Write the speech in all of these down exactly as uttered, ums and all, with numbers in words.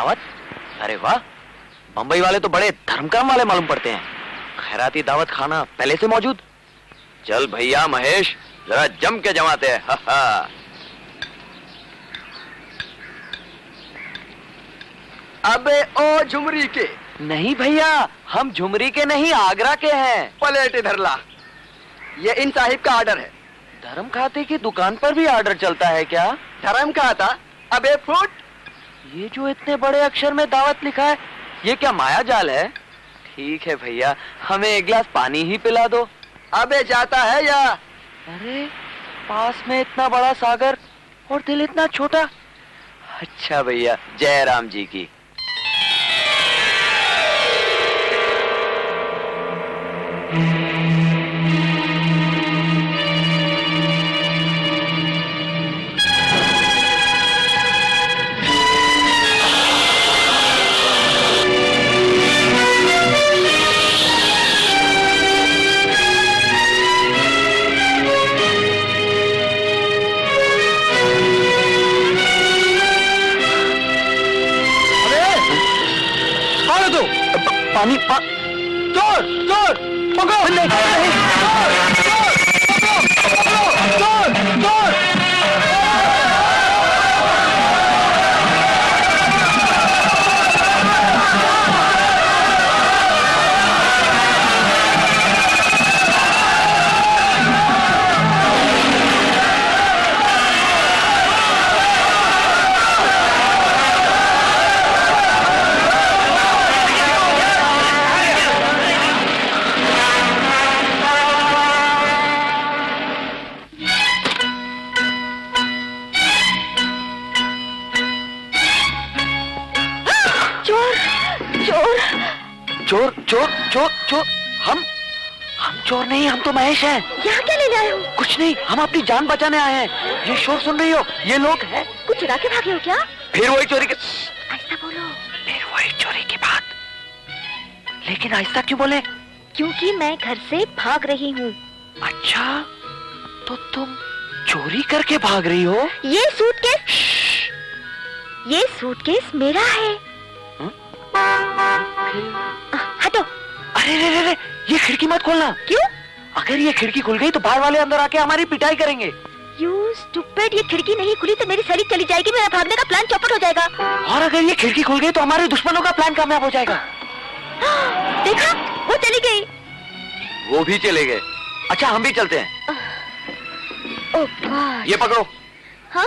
दावत? अरे वाह, बंबई वाले तो बड़े धर्मकर्म वाले मालूम पड़ते हैं। खैराती दावत खाना पहले से मौजूद। चल भैया महेश, जरा जम के जमाते हैं। हा हा। अबे ओ झुमरी के। नहीं भैया, हम झुमरी के नहीं, आगरा के हैं। पलेट इधर ला, ये इन साहिब का ऑर्डर है। धर्म खाते की दुकान पर भी ऑर्डर चलता है क्या? धर्म खाता? अबे फुट। ये जो इतने बड़े अक्षर में दावत लिखा है, ये क्या माया जाल है? ठीक है भैया, हमें एक गिलास पानी ही पिला दो। अबे जाता है या? अरे पास में इतना बड़ा सागर और दिल इतना छोटा। अच्छा भैया, जय राम जी की। पानी पा... चोर चोर पकड़ो! नहीं नहीं, चोर चोर पकड़ो! चोर चोर! चोर चोर चोर चोर हम हम चोर नहीं, हम तो महेश हैं। यहाँ क्या लेने आए हो? कुछ नहीं, हम अपनी जान बचाने आए हैं। ये शोर सुन रही हो? ये लोग हैं। कुछ चुरा के भागे हो क्या? फिर वही चोरी के... ऐसा बोलो। फिर वही चोरी की बात। लेकिन ऐसा क्यों बोले? क्योंकि मैं घर से भाग रही हूँ। अच्छा, तो तुम चोरी करके भाग रही हो? ये सूटकेस, ये सूटकेस मेरा है। हटो। अरे रे रे रे, ये खिड़की मत खोलना। क्यों? अगर ये खिड़की खुल गई तो बाहर वाले अंदर आके हमारी पिटाई करेंगे। You stupid, ये खिड़की नहीं खुली तो मेरी सैली चली जाएगी, मेरा भागने का प्लान चौपट हो जाएगा। और अगर ये खिड़की खुल गई तो हमारे दुश्मनों का प्लान कामयाब हो जाएगा। देखा, वो चली गई। वो भी चले गए। अच्छा, हम भी चलते हैं। Oh god. ये पकड़ो। हाँ?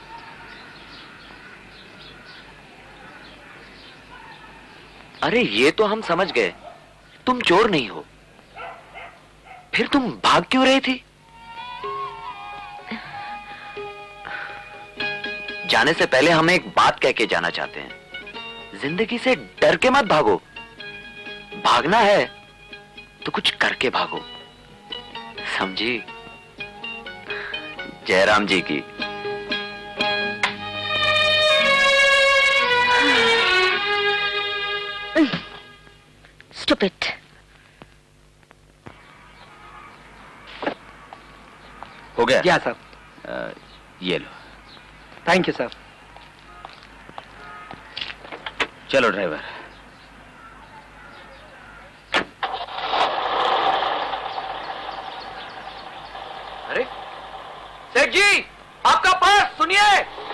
अरे ये तो हम समझ गए, तुम चोर नहीं हो। फिर तुम भाग क्यों रही थी? जाने से पहले हम एक बात कह के जाना चाहते हैं। जिंदगी से डर के मत भागो। भागना है तो कुछ करके भागो, समझी? जयराम जी की। Stupid. हो गया? या सर। आ, ये लो। Thank you sir. चलो ड्राइवर। अरे सेठ जी, आपका पर्स सुनिए।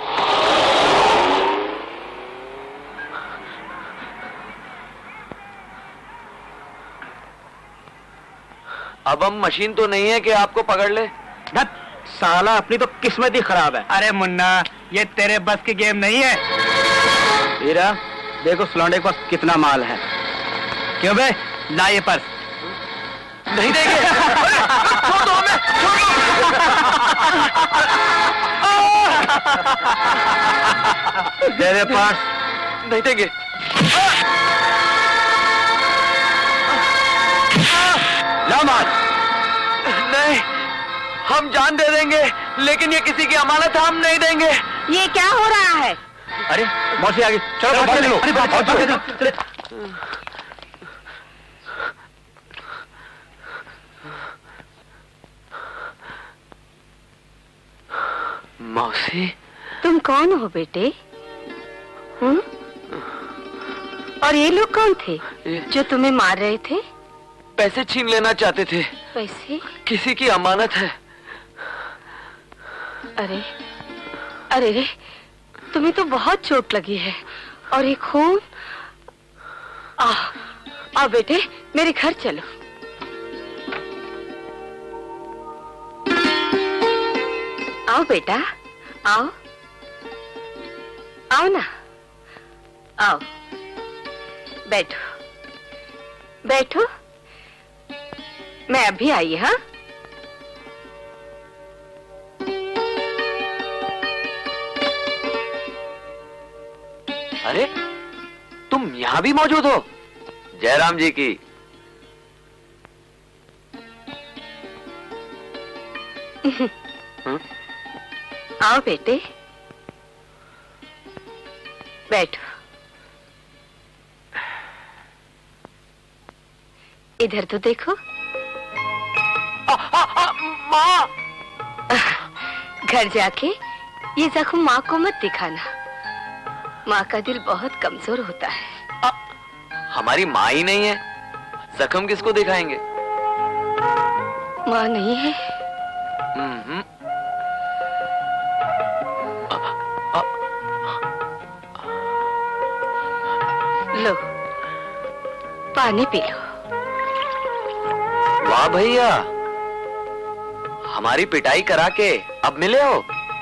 अब हम मशीन तो नहीं है कि आपको पकड़ ले। धत, साला अपनी तो किस्मत ही खराब है। अरे मुन्ना, ये तेरे बस की गेम नहीं है। हीरा, देखो लौंडे के पास कितना माल है। क्यों बे, ला ये पर्स। नहीं देंगे। छोड़ दो हमें, छोड़ दो। दे दे पर्स। नहीं देंगे। ला माल। नहीं, हम जान दे देंगे, लेकिन ये किसी की अमानत है, हम नहीं देंगे। ये क्या हो रहा है? अरे मौसी आ गई, चलो बाहर चलो। अरे बाहर मौसी, तुम कौन हो बेटे? हम्म? और ये लोग कौन थे जो तुम्हें मार रहे थे? पैसे छीन लेना चाहते थे। पैसे? किसी की अमानत है। अरे अरे रे, तुम्हें तो बहुत चोट लगी है। और ये खून। आ, आओ बेटे, मेरे घर चलो। आओ बेटा, आओ आओ ना, आओ बैठो बैठो। मैं अभी आई। हाँ, अरे तुम यहाँ भी मौजूद हो? जयराम जी की। आओ बेटे, बैठो। इधर तो देखो। आ, आ, आ, माँ। घर जाके ये जख्म माँ को मत दिखाना। माँ का दिल बहुत कमजोर होता है। आ, हमारी माँ ही नहीं है, जख्म किसको दिखाएंगे? माँ नहीं है? हम्म। लो, पानी पी लो। वाह भैया, हमारी पिटाई करा के अब मिले हो।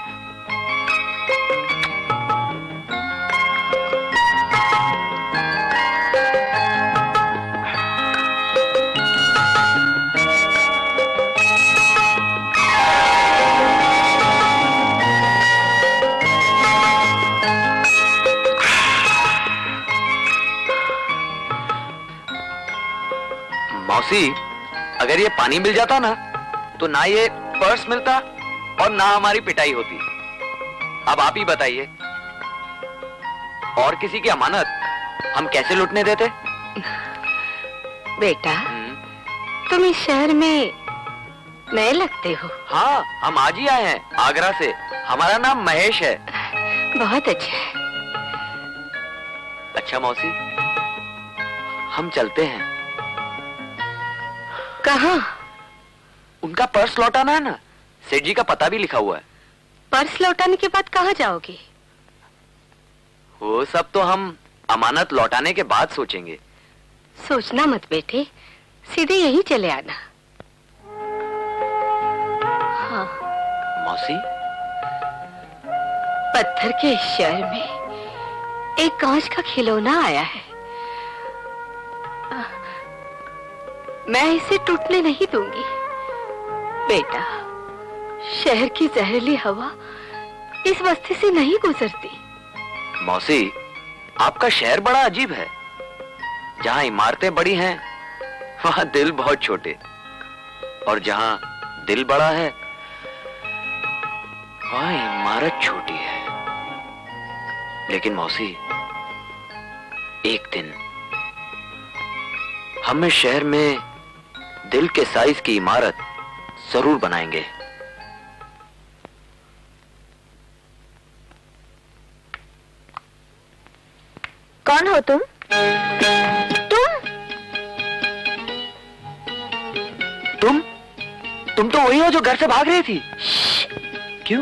मौसी, अगर ये पानी मिल जाता ना तो ना ये पर्स मिलता और ना हमारी पिटाई होती। अब आप ही बताइए, और किसी की अमानत हम कैसे लूटने देते? बेटा, तुम इस शहर में नए लगते हो। हाँ, हम आज ही आए हैं आगरा से। हमारा नाम महेश है। बहुत अच्छा है। अच्छा मौसी, हम चलते हैं। कहाँ? उनका पर्स लौटाना है ना, सेठ जी का पता भी लिखा हुआ है। पर्स लौटाने के बाद कहाँ जाओगे? वो सब तो हम अमानत लौटाने के बाद सोचेंगे। सोचना मत बेटे, सीधे यहीं चले आना। हाँ। मौसी, पत्थर के इस शहर में एक कांच का खिलौना आया है। मैं इसे टूटने नहीं दूंगी। बेटा, शहर की जहरीली हवा इस बस्ती से नहीं गुजरती। मौसी, आपका शहर बड़ा अजीब है। जहां इमारतें बड़ी हैं, वहां दिल बहुत छोटे, और जहां दिल बड़ा है, वहां इमारत छोटी है। लेकिन मौसी, एक दिन हम इस शहर में दिल के साइज की इमारत जरूर बनाएंगे। कौन हो तुम? तुम तुम तुम तो वही हो जो घर से भाग रही थी। क्यों?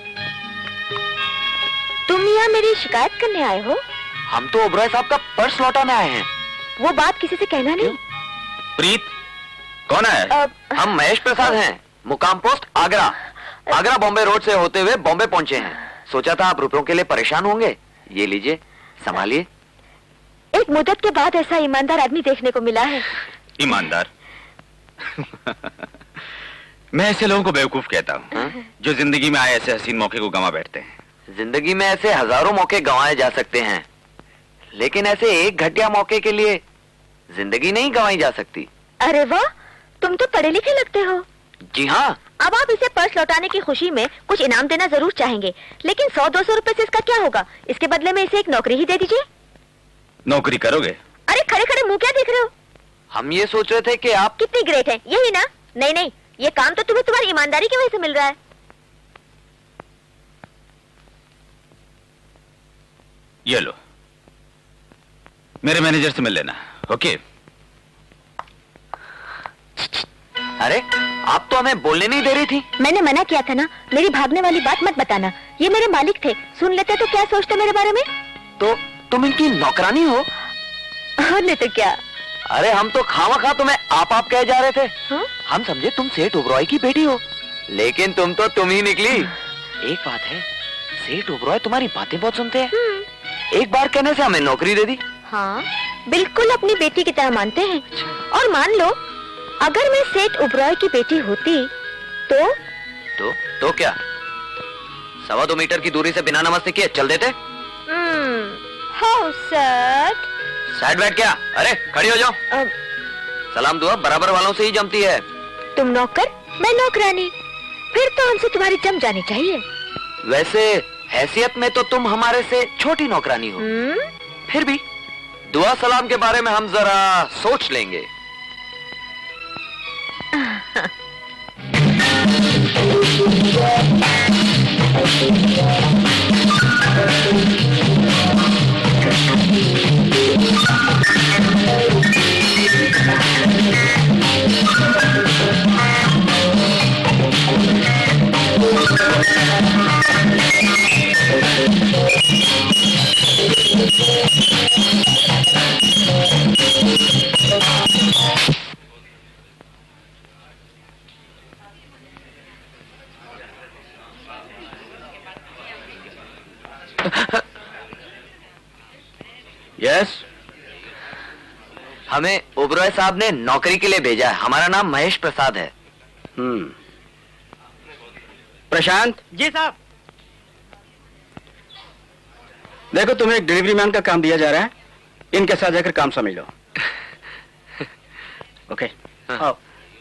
तुम यहाँ मेरी शिकायत करने आए हो? हम तो ओबराय साहब का पर्स लौटाने आए हैं। वो बात किसी से कहना नहीं। प्रीत, कौन है? आ, हम महेश प्रसाद हैं, मुकाम पोस्ट आगरा। आगरा बॉम्बे रोड से होते हुए बॉम्बे पहुंचे हैं। सोचा था आप रुपयों के लिए परेशान होंगे। ये लीजिए, संभालिए। एक मुद्दत के बाद ऐसा ईमानदार आदमी देखने को मिला है। ईमानदार? मैं ऐसे लोगों को बेवकूफ कहता हूँ जो जिंदगी में आए ऐसे हसीन मौके को गंवा बैठते हैं। जिंदगी में ऐसे हजारों मौके गंवाए जा सकते हैं, लेकिन ऐसे एक घटिया मौके के लिए जिंदगी नहीं गंवाई जा सकती। अरे वाह, तुम तो पढ़े लिखे लगते हो। जी हाँ। अब आप इसे पर्स लौटाने की खुशी में कुछ इनाम देना जरूर चाहेंगे, लेकिन सौ दो सौ रुपए से इसका क्या होगा? इसके बदले में इसे एक नौकरी ही दे दीजिए। नौकरी करोगे? अरे खड़े खड़े मुंह क्या देख रहे हो? हम ये सोच रहे थे कि आप कितनी ग्रेट हैं, यही ना? नहीं नहीं, ये काम तो तुम्हें तुम्हारी ईमानदारी की वजह से मिल रहा है। ये लो, मेरे मैनेजर से मिल लेना। ओके। अरे आप तो हमें बोलने नहीं दे रही थी। मैंने मना किया था ना, मेरी भागने वाली बात मत बताना। ये मेरे मालिक थे, सुन लेते तो क्या सोचते मेरे बारे में। तो तुम इनकी नौकरानी हो? और नहीं तो क्या। अरे हम तो खामा खा तुम्हें आप आप कहे जा रहे थे। हा? हम समझे तुम सेठ ओबरॉय की बेटी हो, लेकिन तुम तो तुम ही निकली। एक बात है, सेठ ओबरॉय तुम्हारी बातें बहुत सुनते हैं। एक बार कहने से हमें नौकरी दे दी। हाँ, बिल्कुल अपनी बेटी की तरह मानते हैं। और मान लो अगर मैं सेठ ओबरॉय की बेटी होती तो तो तो क्या सवा दो मीटर की दूरी से बिना नमस्ते किए चल देते? How sad. सैड बैठ क्या? अरे खड़ी हो जाओ। अब सलाम दुआ बराबर वालों से ही जमती है। तुम नौकर, मैं नौकरानी, फिर तो हमसे तुम्हारी जम जानी चाहिए। वैसे हैसियत में तो तुम हमारे से छोटी नौकरानी हो। हुँ? फिर भी दुआ सलाम के बारे में हम जरा सोच लेंगे। यस, हमें ओबरॉय साहब ने नौकरी के लिए भेजा है। हमारा नाम महेश प्रसाद है। हम्म प्रशांत जी साहब। देखो, तुम्हें एक डिलीवरी मैन का काम दिया जा रहा है, इनके साथ जाकर काम समझ लो। ओके। हाँ।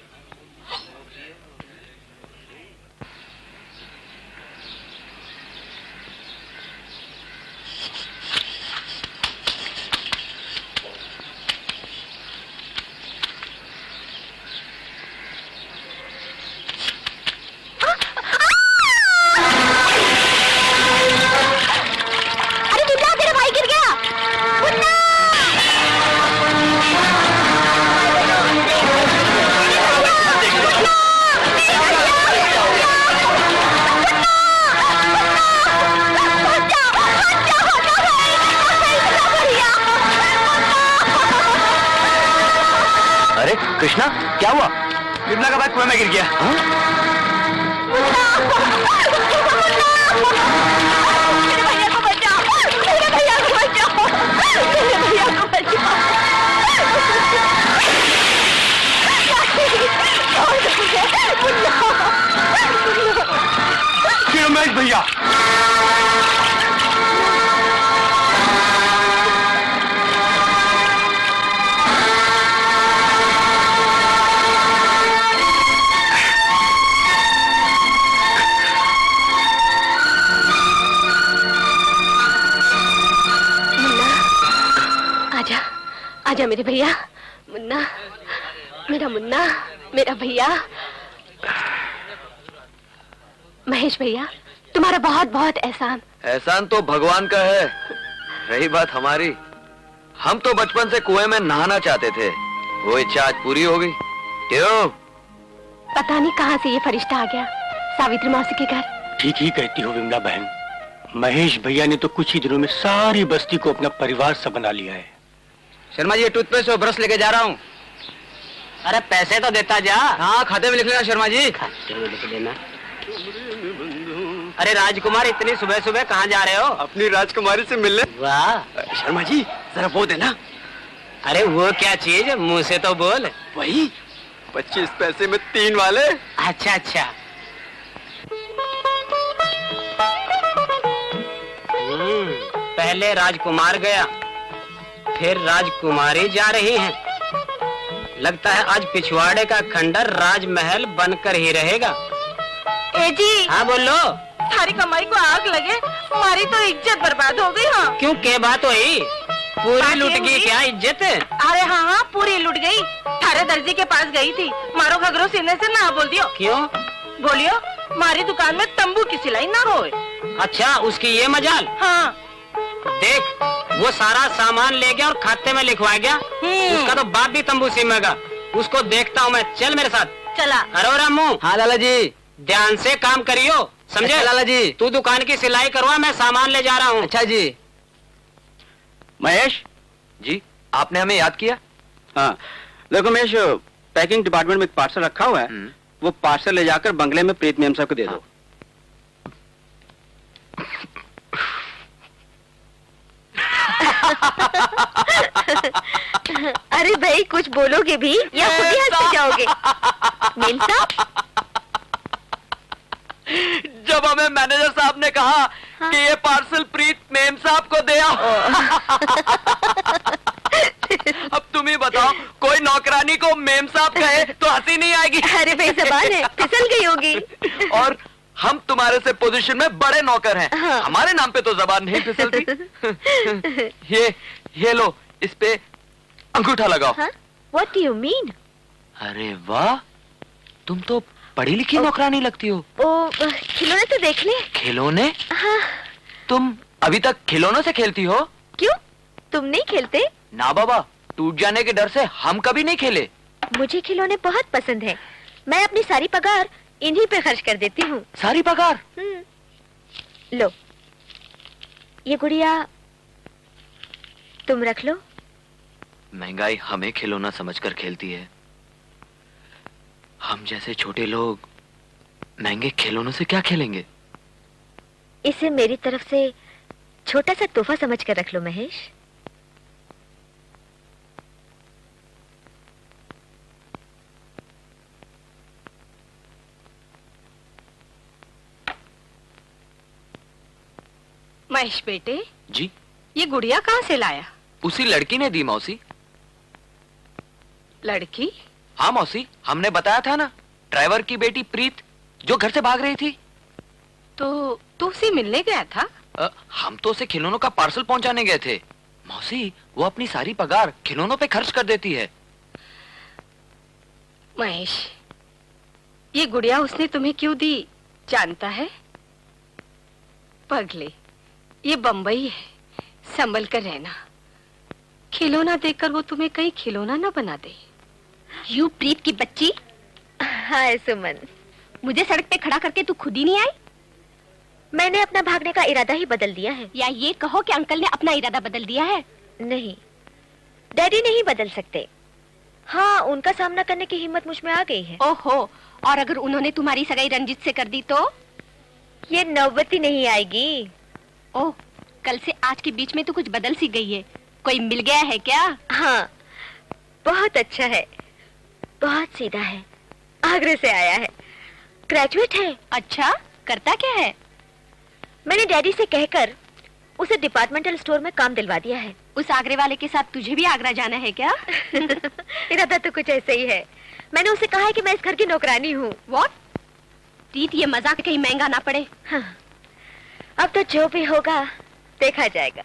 कृष्णा, क्या हुआ? विमला का बैग कुएं में गिर गया। हा? मेरे भैया को बचाओ, मेरे भैया को बचाओ, मेरे भैया को बचाओ। रमेश भैया, आजा मेरे भैया। मुन्ना, मेरा मुन्ना, मेरा भैया। महेश भैया, तुम्हारा बहुत बहुत एहसान। एहसान तो भगवान का है, रही बात हमारी, हम तो बचपन से कुएं में नहाना चाहते थे, वो इच्छा आज पूरी हो गई। क्यों? पता नहीं कहाँ से ये फरिश्ता आ गया, सावित्री मौसी के घर। ठीक ही कहती हो विमला बहन, महेश भैया ने तो कुछ ही दिनों में सारी बस्ती को अपना परिवार सा बना लिया है। शर्मा जी, ये टूथपेस्ट और ब्रश लेके जा रहा हूँ। अरे पैसे तो देता जा। हाँ, खाते में लिख लेना शर्मा जी। खाते में लिख लेना। अरे राजकुमार, इतनी सुबह सुबह कहाँ जा रहे हो? अपनी राजकुमारी से मिलने। वाह शर्मा जी, जरा वो देना। अरे वो क्या चीज, मुंह से तो बोल। वही पच्चीस पैसे में तीन वाले। अच्छा अच्छा। पहले राजकुमार गया, फिर राजकुमारी जा रही हैं। लगता है आज पिछवाड़े का खंडर राजमहल बनकर ही रहेगा। ए जी। हाँ बोलो। थारी कमाई को आग लगे, हमारी तो इज्जत बर्बाद हो गई। हाँ, क्यों, क्या बात हुई? पूरी लुट गई क्या इज्जत? अरे हाँ हाँ, पूरी लुट गई। थारे दर्जी के पास गई थी, मारो घगरो सीने से ना बोल दियो। क्यों? बोलियो हमारी दुकान में तंबू की सिलाई ना होए। अच्छा, उसकी ये मजाल। हाँ। देख, वो सारा सामान ले गया और खाते में लिखवा गया। उसका तो बाप भी तंबू सिमेगा। उसको देखता हूँ मैं। चल मेरे साथ। चला। अरे रामू। हाँ लाला जी। ध्यान से काम करियो, समझे? लाला जी। तू दुकान की सिलाई करवा, मैं सामान ले जा रहा हूँ। अच्छा जी। महेश जी, आपने हमें याद किया? हाँ देखो महेश, पैकिंग डिपार्टमेंट में एक पार्सल रखा हुआ है, वो पार्सल ले जाकर बंगले में प्रीत मेम साहब को दे दो। अरे भाई कुछ बोलोगे भी या खुद ही हंसते जाओगे? मेम साहब, जब हमें मैनेजर साहब ने कहा हाँ? कि ये पार्सल प्रीत मेम साहब को दे आओ। अब तुम ही बताओ, कोई नौकरानी को मेम साहब कहे तो हंसी नहीं आएगी? अरे भाई जबान है, फिसल गई होगी। और हम तुम्हारे से पोजीशन में बड़े नौकर हैं, हाँ। हमारे नाम पे तो जबान नहीं फिसलती। ये ये लो, इस पे अंगूठा लगाओ। हाँ? What do you mean? अरे वाह, तुम तो पढ़ी लिखी नौकरानी लगती हो। ओ, खिलौने तो देख ले। खिलौने? हाँ। तुम अभी तक खिलौनों से खेलती हो? क्यों, तुम नहीं खेलते? ना बाबा, टूट जाने के डर से हम कभी नहीं खेले। मुझे खिलौने बहुत पसंद है। मैं अपनी सारी पगार इन्हीं पे खर्च कर देती हूँ। सारी पगार? लो, ये गुड़िया तुम रख लो। महंगाई हमें खिलौना समझकर खेलती है। हम जैसे छोटे लोग महंगे खिलौनों से क्या खेलेंगे? इसे मेरी तरफ से छोटा सा तोहफा समझकर रख लो महेश। महेश बेटे। जी। ये गुड़िया कहाँ से लाया? उसी लड़की ने दी मौसी। लड़की? हाँ मौसी, हमने बताया था ना, ड्राइवर की बेटी प्रीत जो घर से भाग रही थी। तो तू उसे मिलने गया था? आ, हम तो उसे खिलौनों का पार्सल पहुंचाने गए थे। मौसी, वो अपनी सारी पगार खिलौनों पे खर्च कर देती है। महेश, ये गुड़िया उसने तुम्हें क्यों दी जानता है? पगले, ये बंबई है, संभल कर रहना। खिलौना देखकर वो तुम्हें कहीं खिलौना ना बना दे। यू प्रीत की बच्ची। हाय सुमन, मुझे सड़क पे खड़ा करके तू खुद ही नहीं आई? मैंने अपना भागने का इरादा ही बदल दिया है। या ये कहो कि अंकल ने अपना इरादा बदल दिया है? नहीं, डैडी नहीं बदल सकते। हाँ, उनका सामना करने की हिम्मत मुझ में आ गई है। ओहो, और अगर उन्होंने तुम्हारी सगाई रंजीत से कर दी तो? ये नौबत ही नहीं आएगी। ओह, कल से आज के बीच में तो कुछ बदल सी गई है। कोई मिल गया है क्या? हाँ, बहुत अच्छा है, बहुत सीधा है, आगरे से आया है, ग्रेजुएट है। अच्छा, करता क्या है? मैंने डैडी से कहकर उसे डिपार्टमेंटल स्टोर में काम दिलवा दिया है। उस आगरे वाले के साथ तुझे भी आगरा जाना है क्या? इरादा तो कुछ ऐसे ही है। मैंने उसे कहा है कि मैं इस घर की नौकरानी हूँ। What? प्रीत, ये मजाक कहीं महंगा ना पड़े। हाँ, अब तो जो भी होगा देखा जाएगा।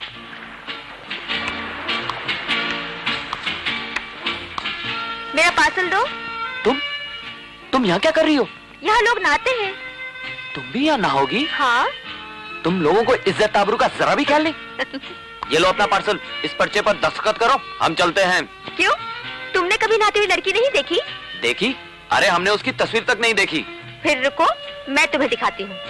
मेरा पार्सल दो। तुम तुम यहाँ क्या कर रही हो? यहाँ लोग नहाते हैं। तुम भी यहाँ नहाओगी? हाँ। तुम लोगों को इज्जत आबरू का जरा भी ख्याल नहीं? ये लो अपना पार्सल, इस पर्चे पर दस्तखत करो, हम चलते हैं। क्यों, तुमने कभी नहाती हुई लड़की नहीं देखी? देखी? अरे हमने उसकी तस्वीर तक नहीं देखी। फिर रुको, मैं तुम्हें दिखाती हूँ।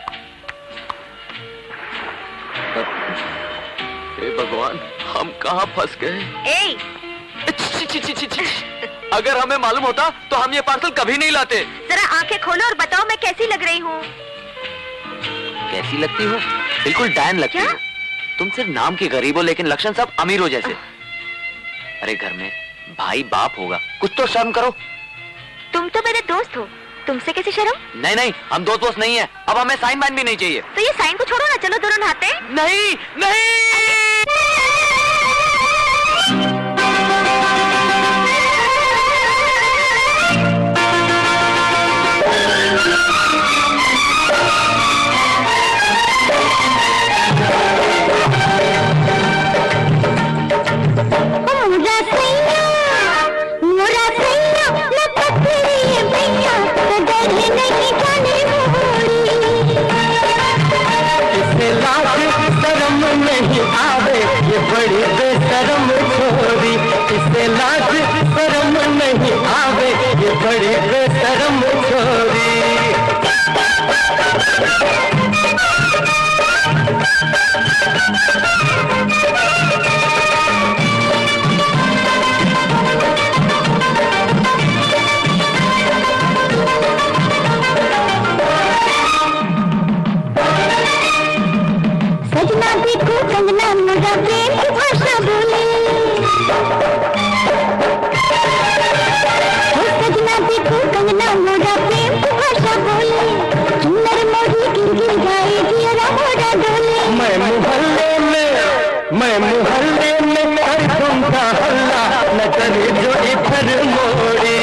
हे भगवान, हम कहाँ फंस गए? ए! ची, ची, ची, ची, ची। अगर हमें मालूम होता तो हम ये पार्सल कभी नहीं लाते। जरा आंखें खोलो और बताओ मैं कैसी लग रही हूँ? कैसी लगती हो? बिल्कुल डायन लगती हो। तुम सिर्फ नाम की गरीब हो लेकिन लक्षण सब अमीरों जैसे। अरे घर में भाई बाप होगा, कुछ तो शर्म करो। तुम तो मेरे दोस्त हो, तुमसे कैसे शर्म? नहीं नहीं, हम दोस्त दोस्त नहीं है। अब हमें साइन वाइन भी नहीं चाहिए। तो ये साइन को छोड़ो ना, चलो दोनों नहाते। नहीं नहीं। शर्म नहीं आ सजना देखो कंगना मेरा प्रेम की भाषा बोले, सजना देखो कंगना मोरा प्रेम की भाषा बोले, सुंदर मोरी गिर गिर गाए जिया मोरा डोले। मैं मोहल्ले में मैं मोहल्ले में कर दूंगा हल्ला, न करे जो इधर मोड़ी।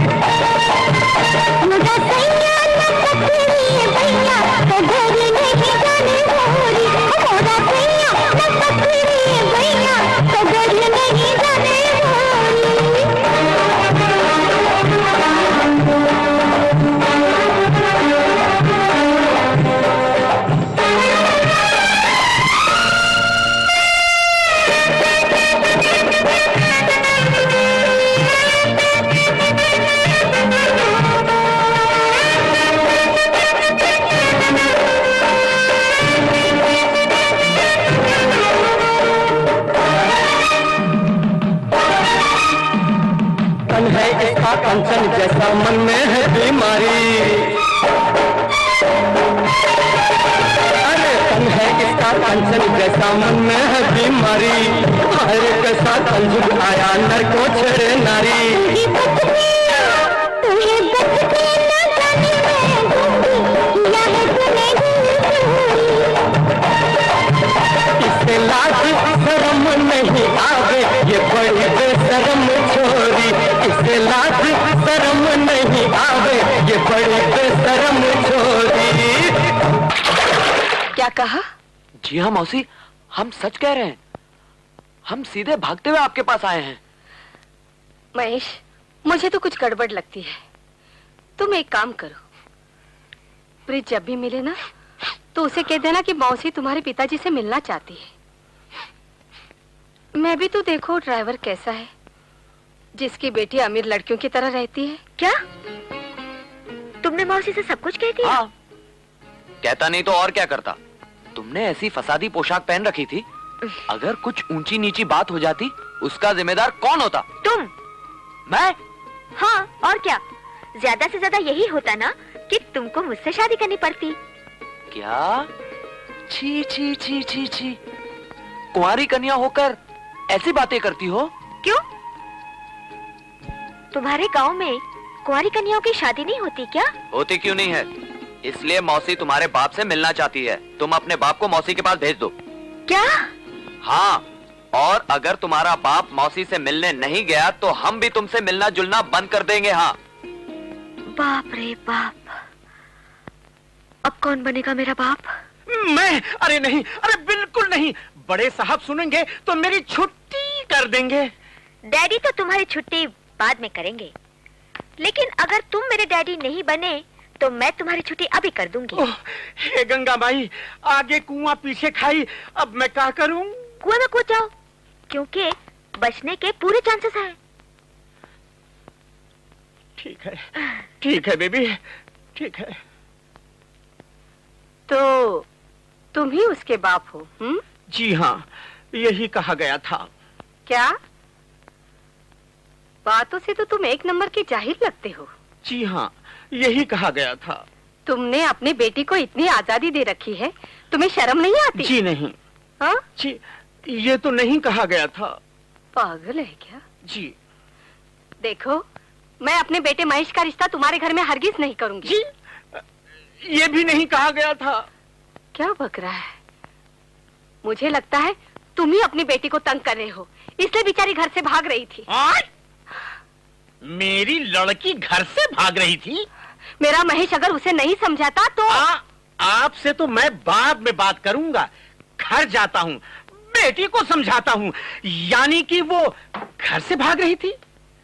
मोरा सैया न पकड़ी भैया तो घर नहीं जाने मोरी, मोरा सैया न पकड़ी भैया तो घर नहीं जाने मोरी। तन है इसका कंचन जैसा मन में है बीमारी, अरे तन है इसका कंचन जैसा मन में है बीमारी, हर के साथ अंजुक आया नर को छेड़े नारी। इससे लाज शर्म नहीं आवे ये बड़ी बेशरम छोरी, इससे लाज शर्म नहीं आवे ये बड़ी बेशरम छोरी। क्या कहा? जी हाँ मौसी, हम सच कह रहे हैं। हम सीधे भागते हुए आपके पास आए हैं। महेश, मुझे तो कुछ गड़बड़ लगती है। तुम एक काम करो, प्रीत जब भी मिले ना तो उसे कह देना कि मौसी तुम्हारे पिताजी से मिलना चाहती है। मैं भी तो देखो ड्राइवर कैसा है, जिसकी बेटी अमीर लड़कियों की तरह रहती है। क्या तुमने मौसी से सब कुछ कह दिया? हाँ, कहता नहीं तो और क्या करता। तुमने ऐसी फसादी पोशाक पहन रखी थी, अगर कुछ ऊंची नीची बात हो जाती उसका जिम्मेदार कौन होता? तुम। मैं? हाँ, और क्या। ज्यादा से ज्यादा यही होता ना कि तुमको मुझसे शादी करनी पड़ती। क्या? छी छी छी छी छी, कुंवारी कन्या होकर ऐसी बातें करती हो? क्यों? तुम्हारे गांव में कुंवारी कन्याओं की शादी नहीं होती क्या? होती क्यों नहीं है, इसलिए मौसी तुम्हारे बाप से मिलना चाहती है। तुम अपने बाप को मौसी के पास भेज दो। क्या? हाँ, और अगर तुम्हारा बाप मौसी से मिलने नहीं गया तो हम भी तुमसे मिलना जुलना बंद कर देंगे। हाँ। बाप रे बाप, अब कौन बनेगा मेरा बाप? मैं? अरे नहीं, अरे बिल्कुल नहीं। बड़े साहब सुनेंगे तो मेरी छुट्टी कर देंगे। डैडी तो तुम्हारी छुट्टी बाद में करेंगे, लेकिन अगर तुम मेरे डैडी नहीं बने तो मैं तुम्हारी छुट्टी अभी कर दूंगी। ओह, हे गंगा माई, आगे कुआं पीछे खाई, अब मैं क्या करूं? कुआं में कूद जाओ, क्योंकि बचने के पूरे चांसेस हैं। ठीक है, ठीक है बेबी, ठीक है। तो तुम ही उसके बाप हो? हुँ? जी हाँ, यही कहा गया था। क्या? बातों से तो तुम एक नंबर के जाहिल लगते हो। जी हाँ, यही कहा गया था। तुमने अपनी बेटी को इतनी आजादी दे रखी है, तुम्हें शर्म नहीं आती? जी नहीं। हाँ? जी, ये तो नहीं कहा गया था। पागल है क्या? जी। देखो, मैं अपने बेटे महेश का रिश्ता तुम्हारे घर में हरगिज नहीं करूंगी। जी, ये भी नहीं कहा गया था। क्या बक रहा है? मुझे लगता है तुम ही अपनी बेटी को तंग कर रहे हो, इसलिए बेचारी घर से भाग रही थी। आज? मेरी लड़की घर से भाग रही थी? मेरा महेश अगर उसे नहीं समझाता तो आ, आपसे तो मैं बाद में बात करूंगा। घर जाता हूँ, बेटी को समझाता हूँ। यानी कि वो घर से भाग रही थी?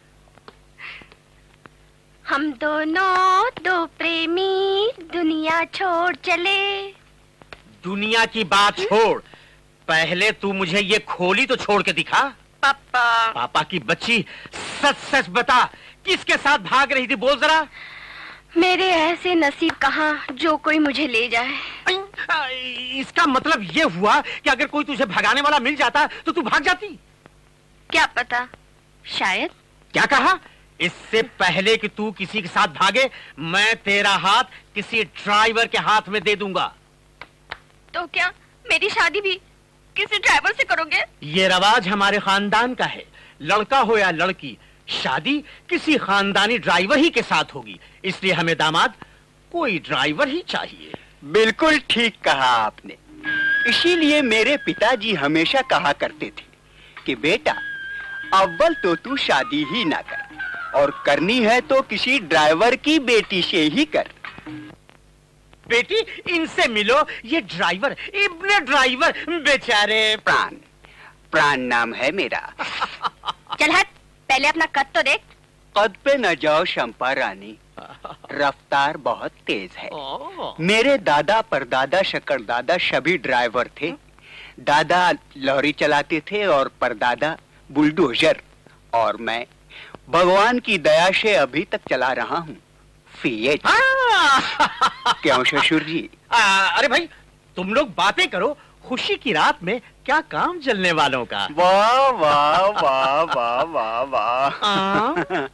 हम दोनों दो प्रेमी दुनिया छोड़ चले। दुनिया की बात छोड़, पहले तू मुझे ये खोली तो छोड़ के दिखा। पापा पापा की बच्ची, सच सच बता, किसके साथ भाग रही थी? बोल जरा। मेरे ऐसे नसीब कहाँ जो कोई मुझे ले जाए। इसका मतलब ये हुआ कि अगर कोई तुझे भगाने वाला मिल जाता तो तू भाग जाती। क्या पता, शायद। क्या कहा? इससे पहले कि तू किसी के साथ भागे, मैं तेरा हाथ किसी ड्राइवर के हाथ में दे दूंगा। तो क्या मेरी शादी भी किसी ड्राइवर से करोगे? ये रवाज हमारे खानदान का है, लड़का हो या लड़की, शादी किसी खानदानी ड्राइवर ही के साथ होगी। इसलिए हमें दामाद कोई ड्राइवर ही चाहिए। बिल्कुल ठीक कहा आपने। इसीलिए मेरे पिताजी हमेशा कहा करते थे कि बेटा, अव्वल तो तू शादी ही ना कर, और करनी है तो किसी ड्राइवर की बेटी से ही कर। बेटी, इनसे मिलो, ये ड्राइवर, इब्ने ड्राइवर बेचारे। प्राण, प्राण नाम है मेरा। चल हट, पहले अपना कद तो देख। कद पे न जाओ शंपा रानी, रफ्तार बहुत तेज है। मेरे दादा परदादा शकरदादा सभी ड्राइवर थे। दादा लॉरी चलाते थे और परदादा बुलडोजर, और मैं भगवान की दया से अभी तक चला रहा हूँ फिएट। क्यों ससुर जी? आ, अरे भाई, तुम लोग बातें करो, खुशी की रात में क्या काम चलने वालों का। वाह वाह वाह वाह वाह वाह।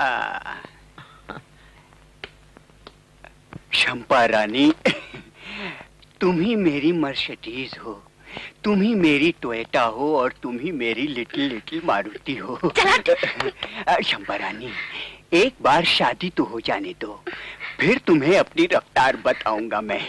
शंपा रानी, तुम ही मेरी मर्सिडीज हो, तुम ही मेरी टोयोटा हो, और तुम ही मेरी लिटिल लिटिल मारुति हो। शंपा रानी, एक बार शादी तो हो जाने दो, फिर तुम्हें अपनी रफ्तार बताऊंगा मैं।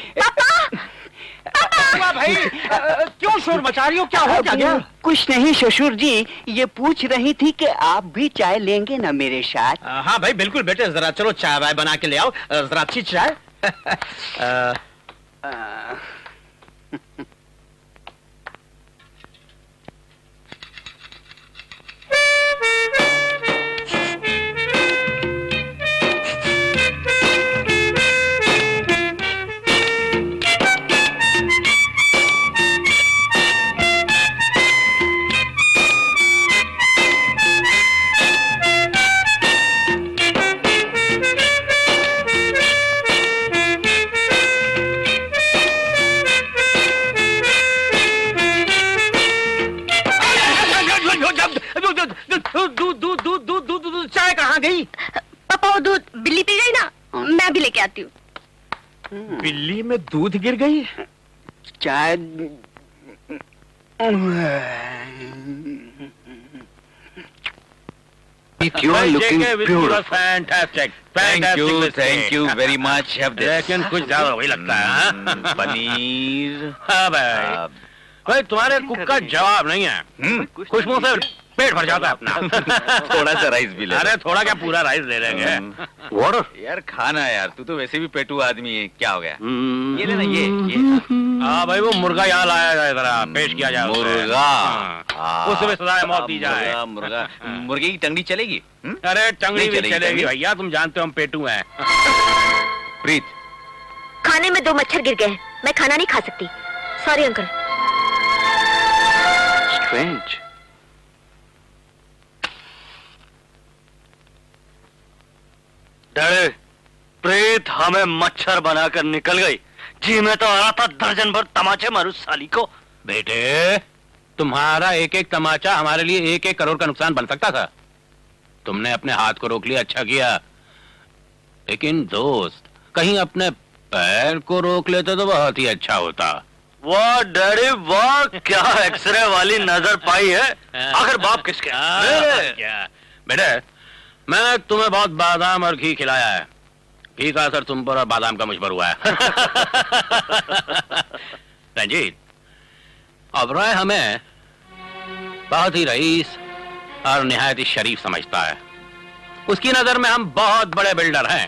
भाई, क्यों शोर मचा रही हो? क्या हो क्या गया? कुछ नहीं ससुर जी, ये पूछ रही थी कि आप भी चाय लेंगे ना मेरे साथ। आ, हाँ भाई बिल्कुल बेटे, जरा चलो चाय वाय बना के ले आओ, जरा अच्छी चाय। आ, आ, चाय कहाँ गई? पापा, वो दूध बिल्ली पी गई ना, मैं अभी लेके आती हूँ। बिल्ली में दूध गिर गई? चाय You are looking beautiful. Fantastic. Thank you, thank you very much. Have this. लेकिन कुछ ज्यादा वही लगता है। हाँ? पनीर। हाँ भाई, भाई तुम्हारे कुक का जवाब नहीं है। खुशबू से पेट भर जाता है अपना। थोड़ा सा राइस भी ले। अरे थोड़ा क्या, पूरा राइस ले लेंगे। वाटर? यार खाना यार, तू तो वैसे भी पेटू आदमी है, क्या हो गया? ये लेना, ये ये। हाँ भाई, वो मुर्गा यहाँ लाया जाए, जरा पेश किया जाए। मुर्गा, उससे भी सजाए मौत दी जाए। मुर्गा, मुर्गे की टंगड़ी चलेगी? अरे टंगड़ी भी चलेगी भैया, तुम जानते हो हम पेटू हैं। प्रीत, खाने में दो मच्छर गिर गए, मैं खाना नहीं खा सकती। Sorry uncle. स्ट्रेंज। डरे प्रीत हमें मच्छर बनाकर निकल गई। जी मैं तो आ रहा था दर्जन भर तमाचे मारू साली को। बेटे, तुम्हारा एक एक तमाचा हमारे लिए एक एक करोड़ का नुकसान बन सकता था। तुमने अपने हाथ को रोक लिया, अच्छा किया। लेकिन दोस्त, कहीं अपने पैर को रोक लेते तो बहुत ही अच्छा होता। वाह डैडी वाह, क्या एक्सरे वाली नजर पाई है। आखिर बाप किसके? क्या बेटे, मैं तुम्हें बहुत बादाम और घी खिलाया है। घी का असर तुम पर और बादाम का मुझ पर हुआ है। रंजीत, अब राय हमें बहुत ही रईस और निहायत ही शरीफ समझता है। उसकी नजर में हम बहुत बड़े बिल्डर हैं।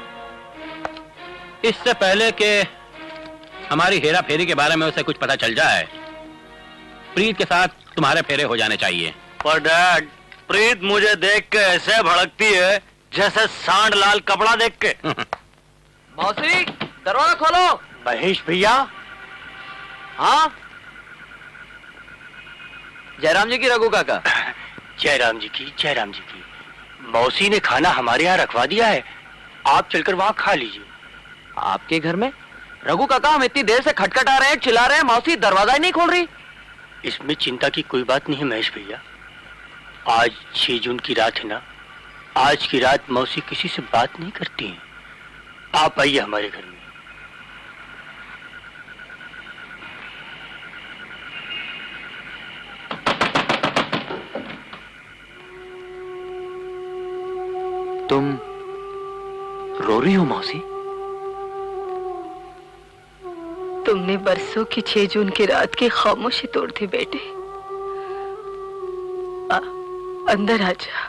इससे पहले कि हमारी हेरा फेरी के बारे में उसे कुछ पता चल जाए, प्रीत के साथ तुम्हारे फेरे हो जाने चाहिए। पर डैड, प्रीत मुझे देख के ऐसे भड़कती है जैसे सांड लाल कपड़ा देख के। मौसी, दरवाजा खोलो। महेश भैया। हाँ, जयराम जी की रघु काका। जयराम जी की, जयराम जी की। मौसी ने खाना हमारे यहाँ रखवा दिया है, आप चलकर वहाँ खा लीजिए। आपके घर में? रघु काका, हम इतनी देर से खटखटा रहे हैं, चिल्ला रहे हैं, मौसी दरवाजा ही नहीं खोल रही। इसमें चिंता की कोई बात नहीं है महेश भैया। आज छह जून की रात है ना, आज की रात मौसी किसी से बात नहीं करती हैं। आप आइए हमारे घर में। तुम रो रही हो मौसी? तुमने बरसों की छह जून की रात की खामोशी तोड़ दी बेटे। आ, अंदर आ जा।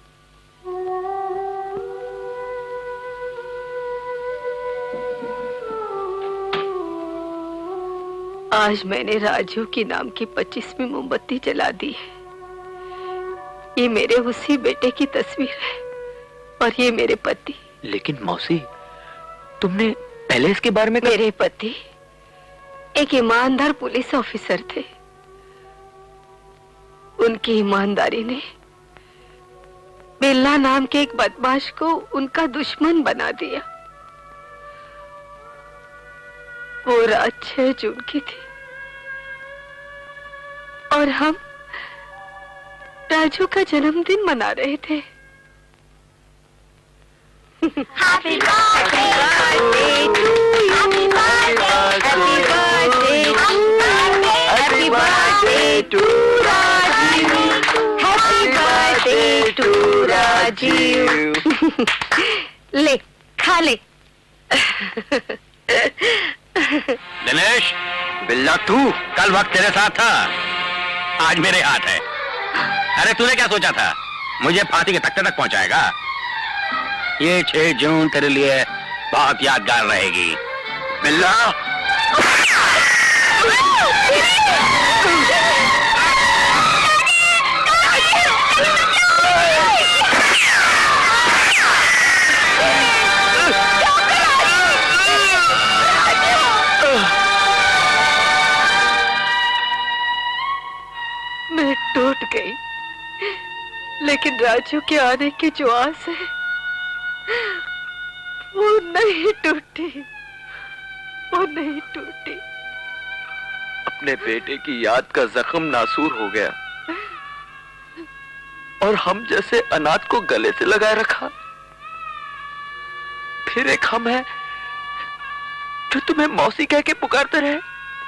आज मैंने राजू की नाम की पच्चीसवीं मोमबत्ती जला दी है। ये मेरे उसी बेटे की तस्वीर है और ये मेरे पति। लेकिन मौसी, तुमने पहले इसके बारे में? मेरे पति एक ईमानदार पुलिस ऑफिसर थे। उनकी ईमानदारी ने बिल्ला नाम के एक बदमाश को उनका दुश्मन बना दिया। वो रात छह जून की थी और हम राजू का जन्मदिन मना रहे थे। Happy birthday, birthday to you. Happy birthday, happy birthday to Rajiv. Happy birthday to Rajiv. ले खा ले। दिनेश, बिल्ला तू कल वक्त तेरे साथ था, आज मेरे हाथ है। अरे तूने क्या सोचा था, मुझे फांसी के तख्ते तक पहुंचाएगा? ये छह जून तेरे लिए बहुत यादगार रहेगी बिल्ला। मैं टूट गई, लेकिन राजू के आने की जो आस है वो नहीं टूटी, वो नहीं टूटी। अपने बेटे की याद का जख्म नासूर हो गया और हम जैसे अनाथ को गले से लगाए रखा। फिर एक हम है जो तुम्हें मौसी कह के पुकारते रहे।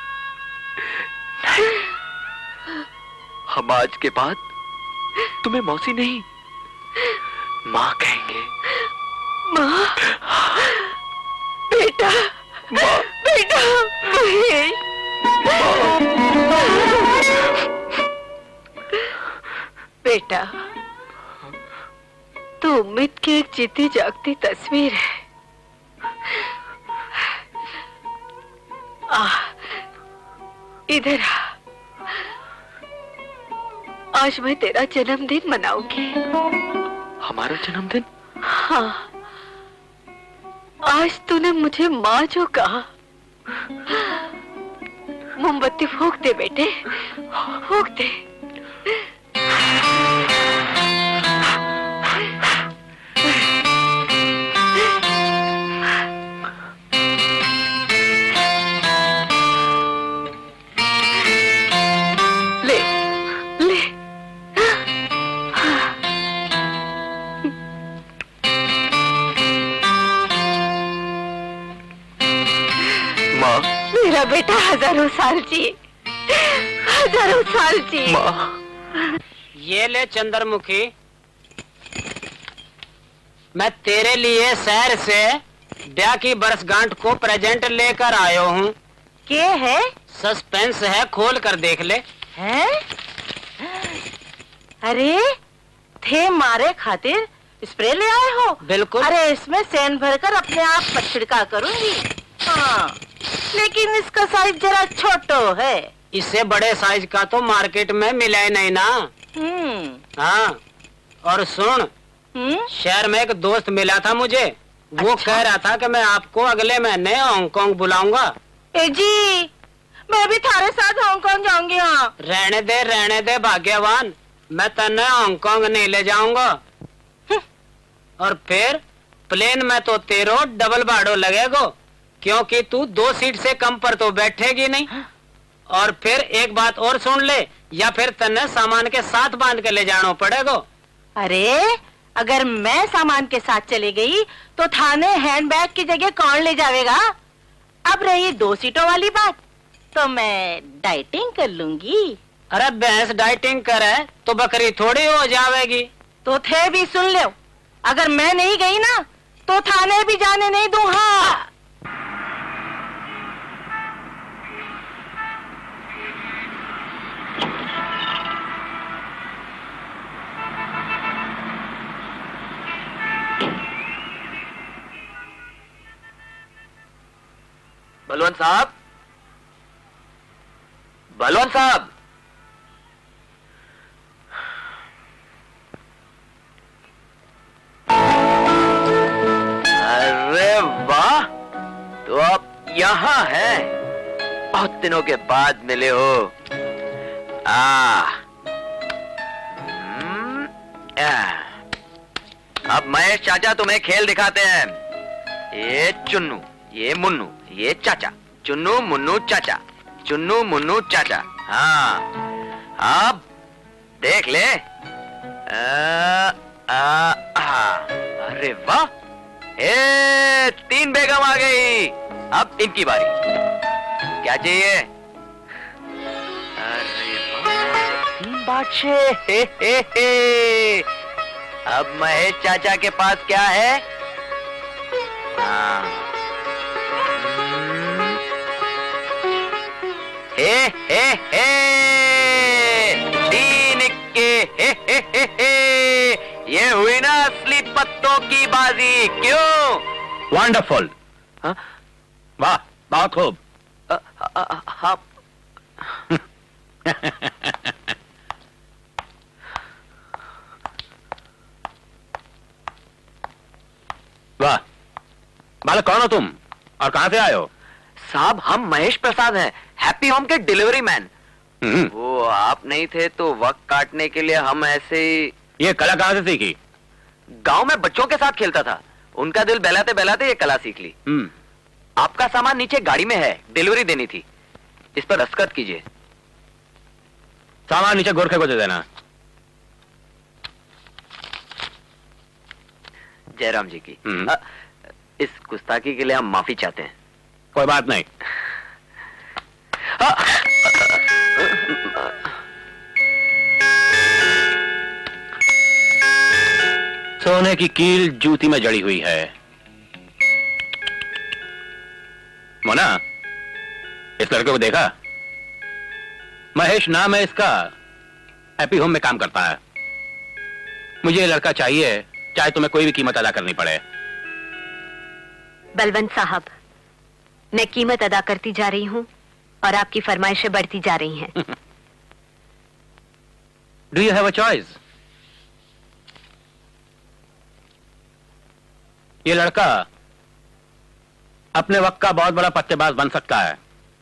नहीं, हम आज के बाद तुम्हें मौसी नहीं, माँ कहेंगे। माँ? बेटा, माँ, बेटा, बेटा, तू उम्मीद की एक जीती जागती तस्वीर है। आ, इधर आ। आज मैं तेरा जन्मदिन मनाऊंगी। हमारा जन्मदिन? हाँ, आज तूने मुझे माँ जो कहा। मोमबत्ती फूंक दे बेटे, फूंक दे। ले, ले। माँ, मेरा बेटा हजारों साल जिए, हजारों साल जिए। माँ, ये ले चंद्रमुखी, मैं तेरे लिए शहर से ब्याह की बरसगांठ को प्रेजेंट लेकर आयो हूँ। क्या है? सस्पेंस है, खोल कर देख ले। हैं? अरे थे मारे खातिर स्प्रे ले आए हो? बिल्कुल। अरे इसमें सेंध भरकर अपने आप पर छिड़का करूंगी। हाँ, लेकिन इसका साइज जरा छोटो है। इससे बड़े साइज का तो मार्केट में मिला ही नहीं ना। हम्म। हाँ, और सुन, हम्म? शहर में एक दोस्त मिला था मुझे, वो अच्छा? कह रहा था कि मैं आपको अगले महीने हांगकांग बुलाऊंगा। ए जी, मैं भी थारे साथ हांगकांग जाऊंगी। हाँ, रहने दे रहने दे भाग्यवान, मैं तन्ने हांगकांग नहीं ले जाऊंगा। और फिर प्लेन में तो तेरो डबल भाड़ो लगेगो, क्योंकि तू दो सीट से कम पर तो बैठेगी नहीं। और फिर एक बात और सुन ले, या फिर तन्ने सामान के साथ बांध के ले जाना पड़ेगा। अरे अगर मैं सामान के साथ चली गई तो थाने हैंडबैग की जगह कौन ले जाएगा? अब रही दो सीटों वाली बात, तो मैं डाइटिंग कर लूंगी। अरे भैंस डाइटिंग करे तो बकरी थोड़ी हो जाएगी। तो थे भी सुन लो, अगर मैं नहीं गई ना तो थाने भी जाने नहीं दूं। हाँ बलवंत साहब, बलवंत साहब, अरे वाह, तो आप यहाँ हैं। बहुत दिनों के बाद मिले हो। आ, हम्म, आ, अब महेश चाचा तुम्हें खेल दिखाते हैं। ये चुन्नू, ये मुन्नू, ये चाचा। चुन्नू मुन्नू चाचा, चुन्नू मुन्नू चाचा। हाँ, अब देख ले। आ, आ, आ, अरे वाह, ए, तीन बेगम आ गई। अब इनकी बारी। क्या चाहिए? अरे वाह, तीन बादशाह। हे हे हे। अब महेश चाचा के पास क्या है? हाँ, हे हे हे, तीन इक्के। हे हे हे हे, ये हुई ना असली पत्तों की बाजी। क्यों? वंडरफुल। हाँ, वाह, बहुत खूब। हाँ, वाह, बालक कौन हो तुम और कहां से आए हो? साहब, हम महेश प्रसाद हैं, हैप्पी होम के डिलीवरी मैन। हम्म। वो आप नहीं थे तो वक्त काटने के लिए हम ऐसे ही। ये कला कहां से सीखी? गांव में बच्चों के साथ खेलता था, उनका दिल बहलाते बहलाते ये कला सीख ली। हम्म। आपका सामान नीचे गाड़ी में है, डिलीवरी देनी थी, इस पर दस्तखत कीजिए। सामान नीचे गोरखे को दे देना। जयराम जी की। हम्म। आ, इस गुस्ताखी के लिए हम माफी चाहते हैं। कोई बात नहीं। आ, सोने की कील जूती में जड़ी हुई है। मोना, इस लड़के को देखा? महेश नाम है इसका, हैप्पी होम में काम करता है। मुझे ये लड़का चाहिए, चाहे तुम्हें कोई भी कीमत अदा करनी पड़े। बलवंत साहब, मैं कीमत अदा करती जा रही हूँ और आपकी फरमाइशें बढ़ती जा रही हैं। Do you have a choice? ये लड़का अपने वक्त का बहुत बड़ा पत्तेबाज बन सकता है,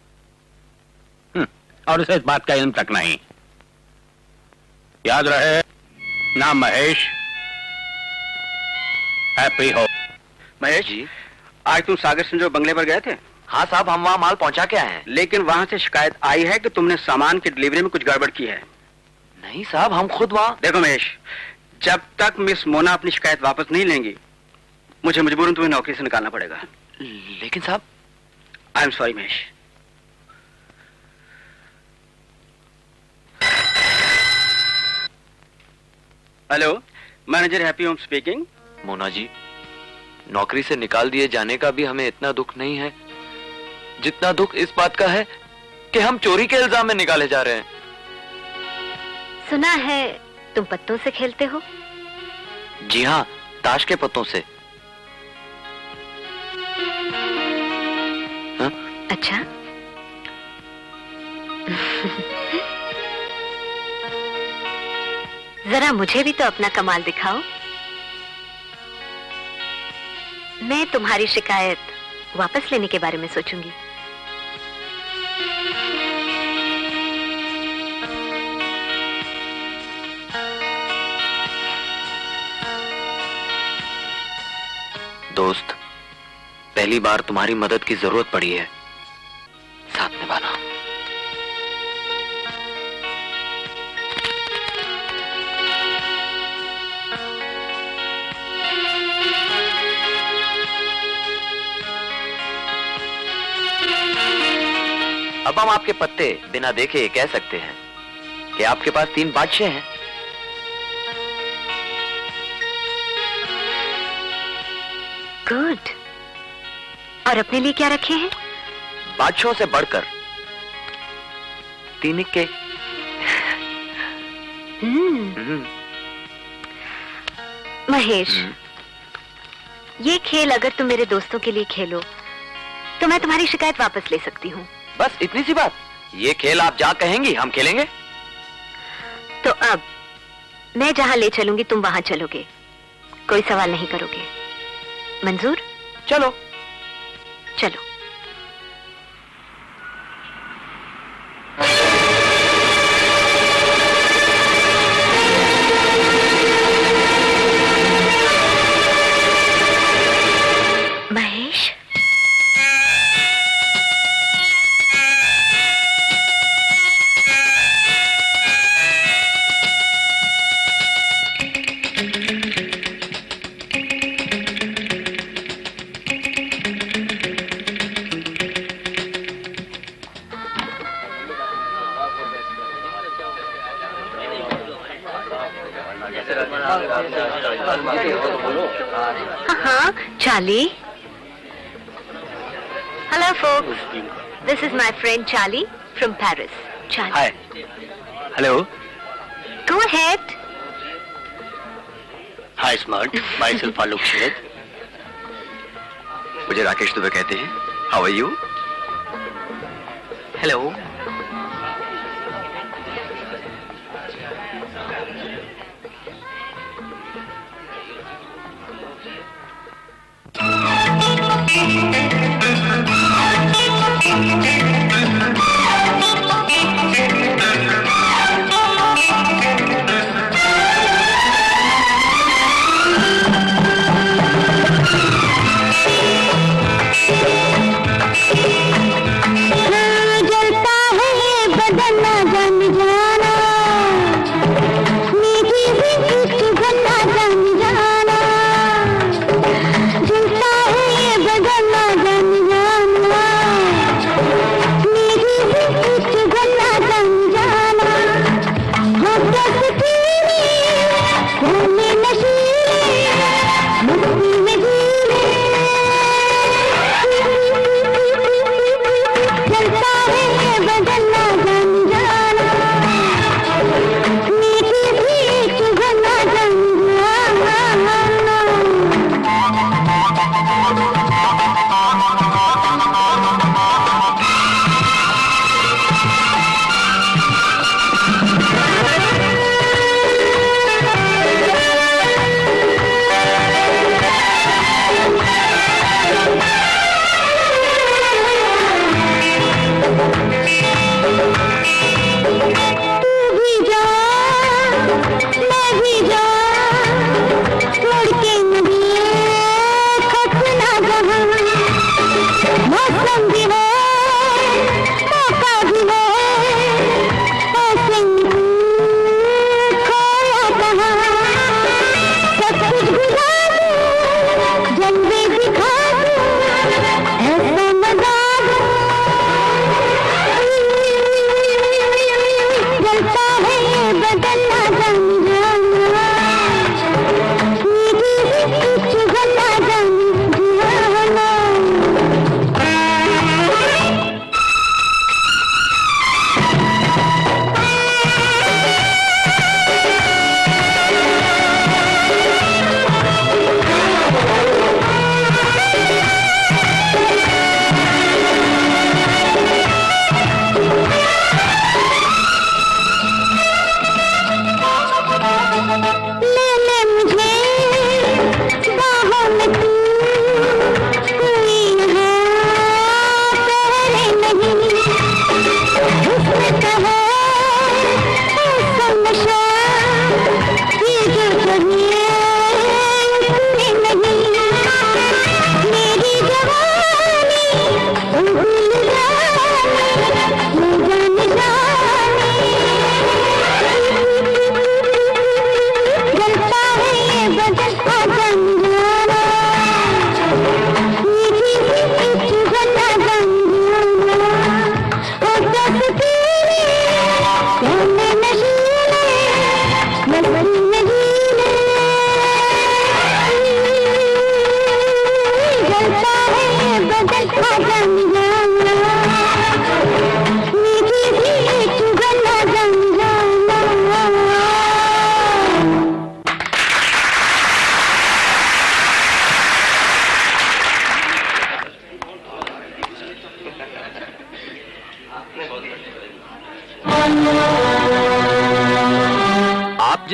और उसे इस बात का इल्म तक नहीं। याद रहे, नाम महेश, हैप्पी हो। महेश जी, आज तुम सागर सिंह बंगले पर गए थे? हाँ साहब, हम वहाँ माल पहुँचा के आए हैं। लेकिन वहाँ से शिकायत आई है कि तुमने सामान की डिलीवरी में कुछ गड़बड़ की है। नहीं साहब, हम खुद वहाँ। देखो महेश, जब तक मिस मोना अपनी शिकायत वापस नहीं लेंगी, मुझे मजबूरन तुम्हें नौकरी से निकालना पड़ेगा। लेकिन साहब, I am sorry Mahesh. Hello, manager happy home speaking. Mona ji, नौकरी से निकाल दिए जाने का भी हमें इतना दुख नहीं है जितना दुख इस बात का है कि हम चोरी के इल्जाम में निकाले जा रहे हैं। सुना है तुम पत्तों से खेलते हो? जी हाँ, ताश के पत्तों से। हा? अच्छा। जरा मुझे भी तो अपना कमाल दिखाओ। मैं तुम्हारी शिकायत वापस लेने के बारे में सोचूंगी। दोस्त, पहली बार तुम्हारी मदद की जरूरत पड़ी है, साथ निभाना। अब हम आपके पत्ते बिना देखे कह सकते हैं कि आपके पास तीन बादशाह हैं। गुड। और अपने लिए क्या रखे हैं? बादशाहों से बढ़कर तीन के। हम्म। महेश, ये खेल अगर तुम मेरे दोस्तों के लिए खेलो तो मैं तुम्हारी शिकायत वापस ले सकती हूँ। बस इतनी सी बात। ये खेल आप जहाँ कहेंगी हम खेलेंगे। तो अब मैं जहाँ ले चलूंगी तुम वहाँ चलोगे, कोई सवाल नहीं करोगे। मंजूर? चलो चलो। महेश, हाँ, Charlie. Hello, folks. This is my friend Charlie from Paris. Charlie. Hi. Hello. Go ahead. Hi, Smart. Myself, Alok Shed. मुझे राकेश दुबे कहते हैं। How are you? Hello. जलता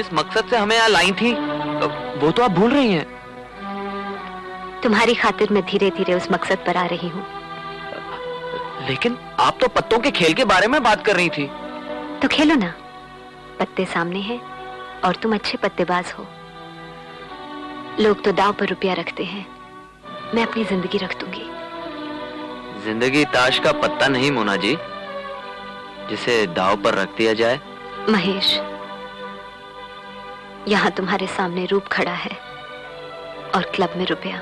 जिस मकसद से हमें यहाँ लाई थी वो तो आप भूल रही हैं। तुम्हारी खातिर मैं धीरे धीरे उस मकसद पर आ रही हूँ। लेकिन आप तो पत्तों के खेल के बारे में बात कर रही थी। तो खेलो ना, पत्ते सामने हैं और तुम अच्छे पत्तेबाज हो। लोग तो दांव पर रुपया रखते हैं, मैं अपनी जिंदगी रख दूंगी। जिंदगी ताश का पत्ता नहीं मोना जी, जिसे दांव पर रख दिया जाए। महेश, यहाँ तुम्हारे सामने रूप खड़ा है और क्लब में रुपया।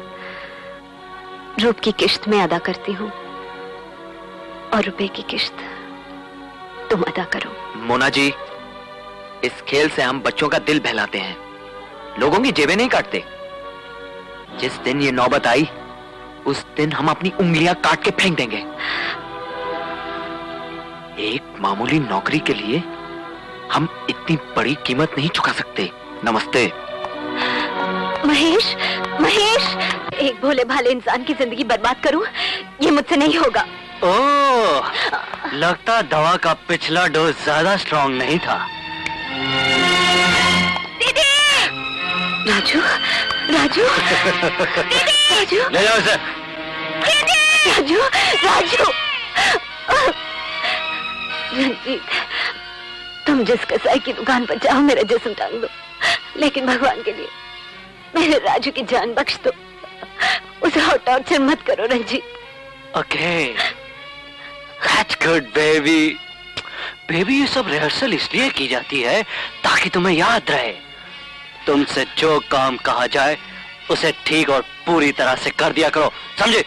रूप की किश्त मैं अदा करती हूँ और रुपए की किश्त तुम अदा करो। मोना जी, इस खेल से हम बच्चों का दिल बहलाते हैं, लोगों की जेबें नहीं काटते। जिस दिन ये नौबत आई उस दिन हम अपनी उंगलियां काट के फेंक देंगे। एक मामूली नौकरी के लिए हम इतनी बड़ी कीमत नहीं चुका सकते। नमस्ते। महेश, महेश, एक भोले भाले इंसान की जिंदगी बर्बाद करूं, ये मुझसे नहीं होगा। ओह, लगता दवा का पिछला डोज ज्यादा स्ट्रॉन्ग नहीं था। दीदी! राजू, राजू, दीदी! राजू, ले जाओ इसे। दीदी! राजू, राजू, रंजीत, तुम जिस कसाई की दुकान पर जाओ मेरा जिस्म टांग दो, लेकिन भगवान के लिए मेरे राजू की जान बख्श दो। उसे और टॉर्चर मत करो Ranjeet. Okay, that's good baby. Baby, ये सब रिहर्सल इसलिए की जाती है ताकि तुम्हें याद रहे। तुमसे जो काम कहा जाए उसे ठीक और पूरी तरह से कर दिया करो, समझे?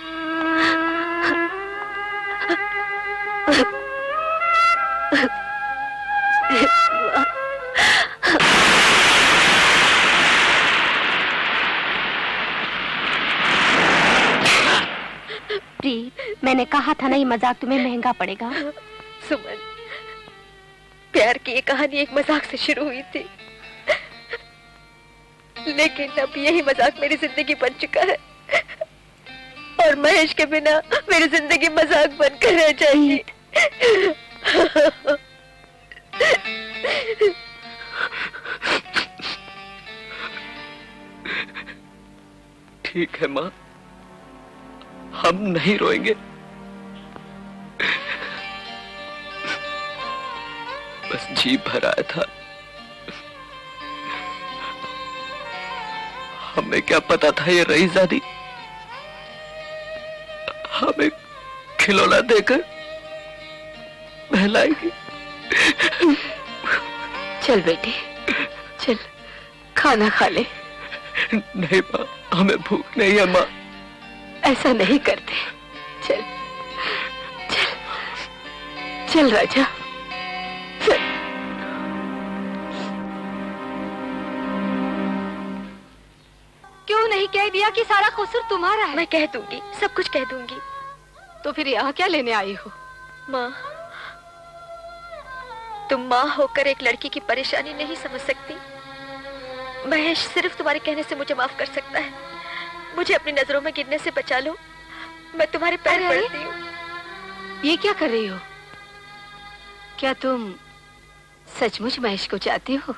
प्रीत, मैंने कहा था ना ये मजाक तुम्हें महंगा पड़ेगा। सुमन, प्यार की ये कहानी एक मजाक से शुरू हुई थी, लेकिन अब यही मजाक मेरी जिंदगी बन चुका है और महेश के बिना मेरी जिंदगी मजाक बनकर रह जाएगी। ठीक है माँ, हम नहीं रोएंगे। बस जी भर आया था। हमें क्या पता था ये रईसजादी हमें खिलौना देकर बहलाएगी। चल बेटे, चल खाना खा ले। नहीं माँ, हमें भूख नहीं है माँ। ऐसा नहीं करते। चल चल चल राजा, चल। क्यों नहीं कह दिया कि सारा कसूर तुम्हारा है? मैं कह दूंगी, सब कुछ कह दूंगी। तो फिर यहाँ क्या लेने आई हो? माँ, तुम माँ होकर एक लड़की की परेशानी नहीं समझ सकती। महेश सिर्फ तुम्हारे कहने से मुझे माफ कर सकता है। मुझे अपनी नजरों में गिरने से बचा लो, मैं तुम्हारे पैर पड़ती हूँ। ये क्या कर रही हो? क्या तुम सचमुच महेश को चाहती हो?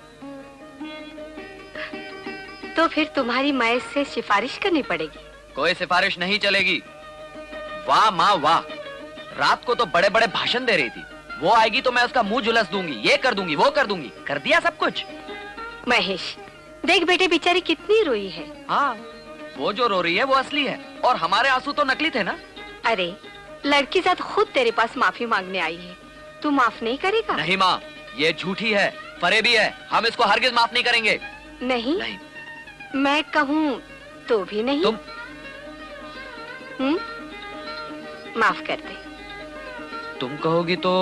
तो फिर तुम्हारी महेश से सिफारिश करनी पड़ेगी। कोई सिफारिश नहीं चलेगी। वाह माँ वाह, रात को तो बड़े बड़े भाषण दे रही थी। वो आएगी तो मैं उसका मुंह झुलस दूंगी, ये कर दूंगी, वो कर दूंगी। कर दिया सब कुछ। महेश, देख बेटे, बेचारी कितनी रोई है। हाँ, वो जो रो रही है वो असली है और हमारे आंसू तो नकली थे ना। अरे, लड़की साथ खुद तेरे पास माफी मांगने आई है, तू माफ नहीं करेगा? नहीं माँ, ये झूठी है, फरेबी है, हम इसको हरगिज माफ नहीं करेंगे। नहीं, नहीं। मैं कहूँ तो भी नहीं। तुम हम्म माफ कर दे। तुम कहोगी तो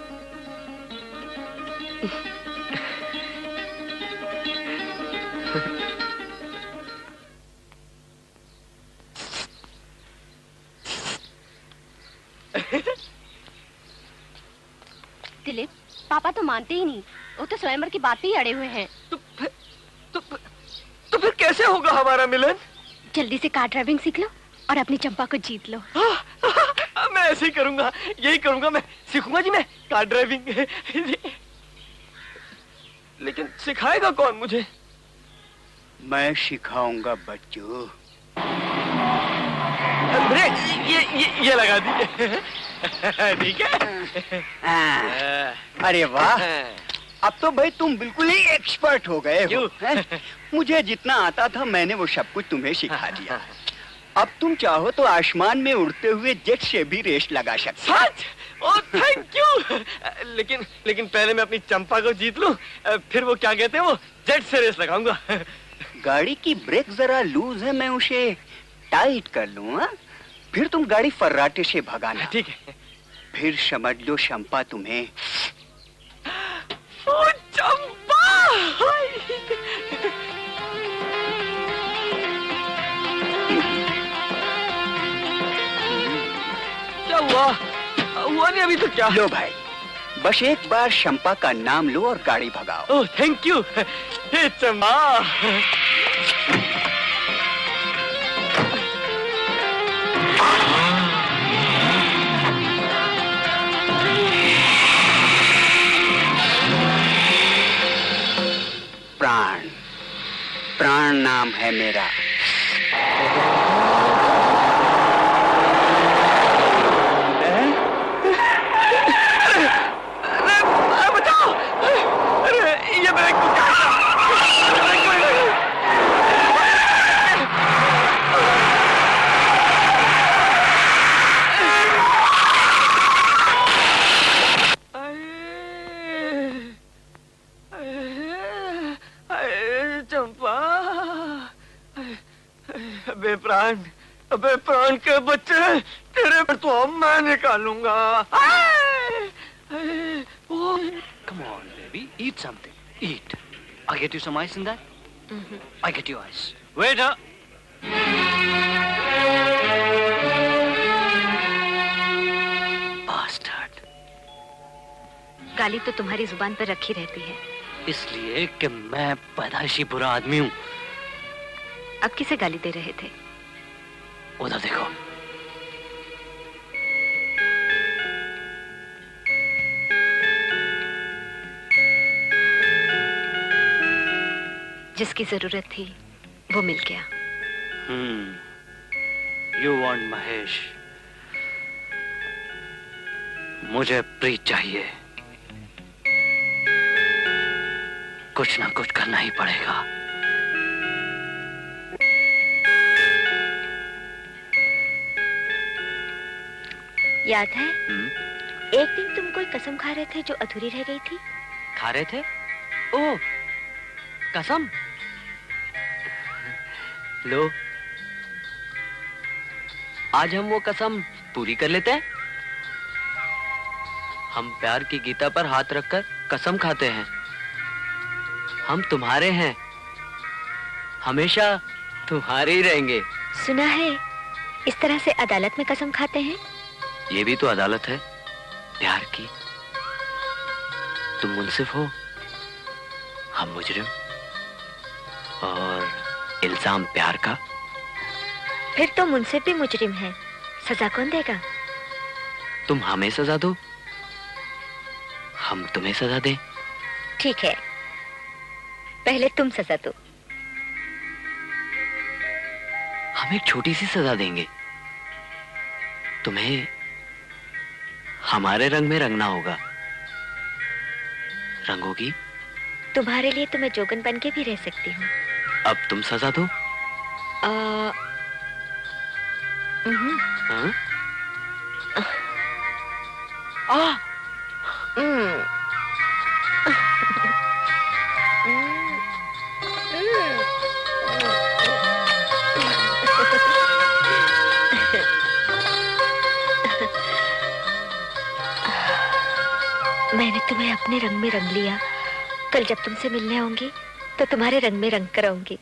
दिलीप, पापा तो मानते ही नहीं, वो तो स्वयंवर की बात पे ही अड़े हुए हैं। तो फिर तो, तो फिर कैसे होगा हमारा मिलन? जल्दी से कार ड्राइविंग सीख लो और अपनी चंपा को जीत लो। मैं ऐसे ही करूंगा, यही करूंगा। मैं सीखूंगा जी, मैं कार ड्राइविंग। लेकिन सिखाएगा कौन मुझे? मैं सिखाऊंगा बच्चों। ब्रेक ये ये ये लगा दीजिए। ठीक है। अरे वाह, अब तो भाई तुम बिल्कुल ही एक्सपर्ट हो गए हो। मुझे जितना आता था मैंने वो सब कुछ तुम्हें सिखा दिया। अब तुम चाहो तो आसमान में उड़ते हुए जेट से भी रेस लगा सकते हो। सच? Oh thank you. लेकिन लेकिन पहले मैं अपनी चंपा को जीत लूं, फिर वो क्या कहते हैं वो जेट से रेस लगाऊंगा। गाड़ी की ब्रेक जरा लूज है, मैं उसे टाइट कर लूं। फिर तुम गाड़ी फर्राटे से भगाना। ठीक है। फिर समझ लो चंपा तुम्हें। ओ चंपा! क्या हुआ? हुआ नहीं अभी तो क्या? लो भाई, बस एक बार चंपा का नाम लो और गाड़ी भगाओ। Oh thank you. Hey Champa. Pran, Pran नाम है मेरा। अरे बचाओ! अरे ये ब्रेक को क्या? चंपा, अबे प्राण, अबे प्राण के बच्चे, तेरे पर तो अब मैं निकालूंगा। Come on, baby, eat something. Eat. I get you some ice in that? Mm-hmm. I get you ice. Waiter. Bastard. गाली तो तुम्हारी जुबान पर रखी रहती है। इसलिए कि मैं पैदाइशी बुरा आदमी हूँ। अब किसे गाली दे रहे थे? उधर देखो। जिसकी जरूरत थी वो मिल गया। हम्म। You want Mahesh. मुझे प्रीत चाहिए। कुछ ना कुछ करना ही पड़ेगा। याद है? हुँ? एक दिन तुम कोई कसम खा रहे थे जो अधूरी रह गई थी। खा रहे थे? ओह, कसम। लो, आज हम वो कसम पूरी कर लेते हैं। हम प्यार की गीता पर हाथ रखकर कसम खाते हैं। हम तुम्हारे हैं, हमेशा तुम्हारे ही रहेंगे। सुना है इस तरह से अदालत में कसम खाते हैं। ये भी तो अदालत है प्यार की। तुम मुंसिफ हो, हम मुजरिम, और इल्जाम प्यार का। फिर तो मुंसिफ भी मुजरिम है, सजा कौन देगा? तुम हमें सजा दो, हम तुम्हें सजा दें। ठीक है, पहले तुम सजा दो। हम एक छोटी सी सजा देंगे। तुम्हें हमारे रंग में रंगना होगा। रंगोगी? तुम्हारे लिए तो मैं जोगन बन के भी रह सकती हूँ। अब तुम सजा दो। आ... हाँ? आ... मैंने तुम्हें अपने रंग में रंग लिया। कल जब तुमसे मिलने आऊंगी तो तुम्हारे रंग में रंग कर आऊंगी।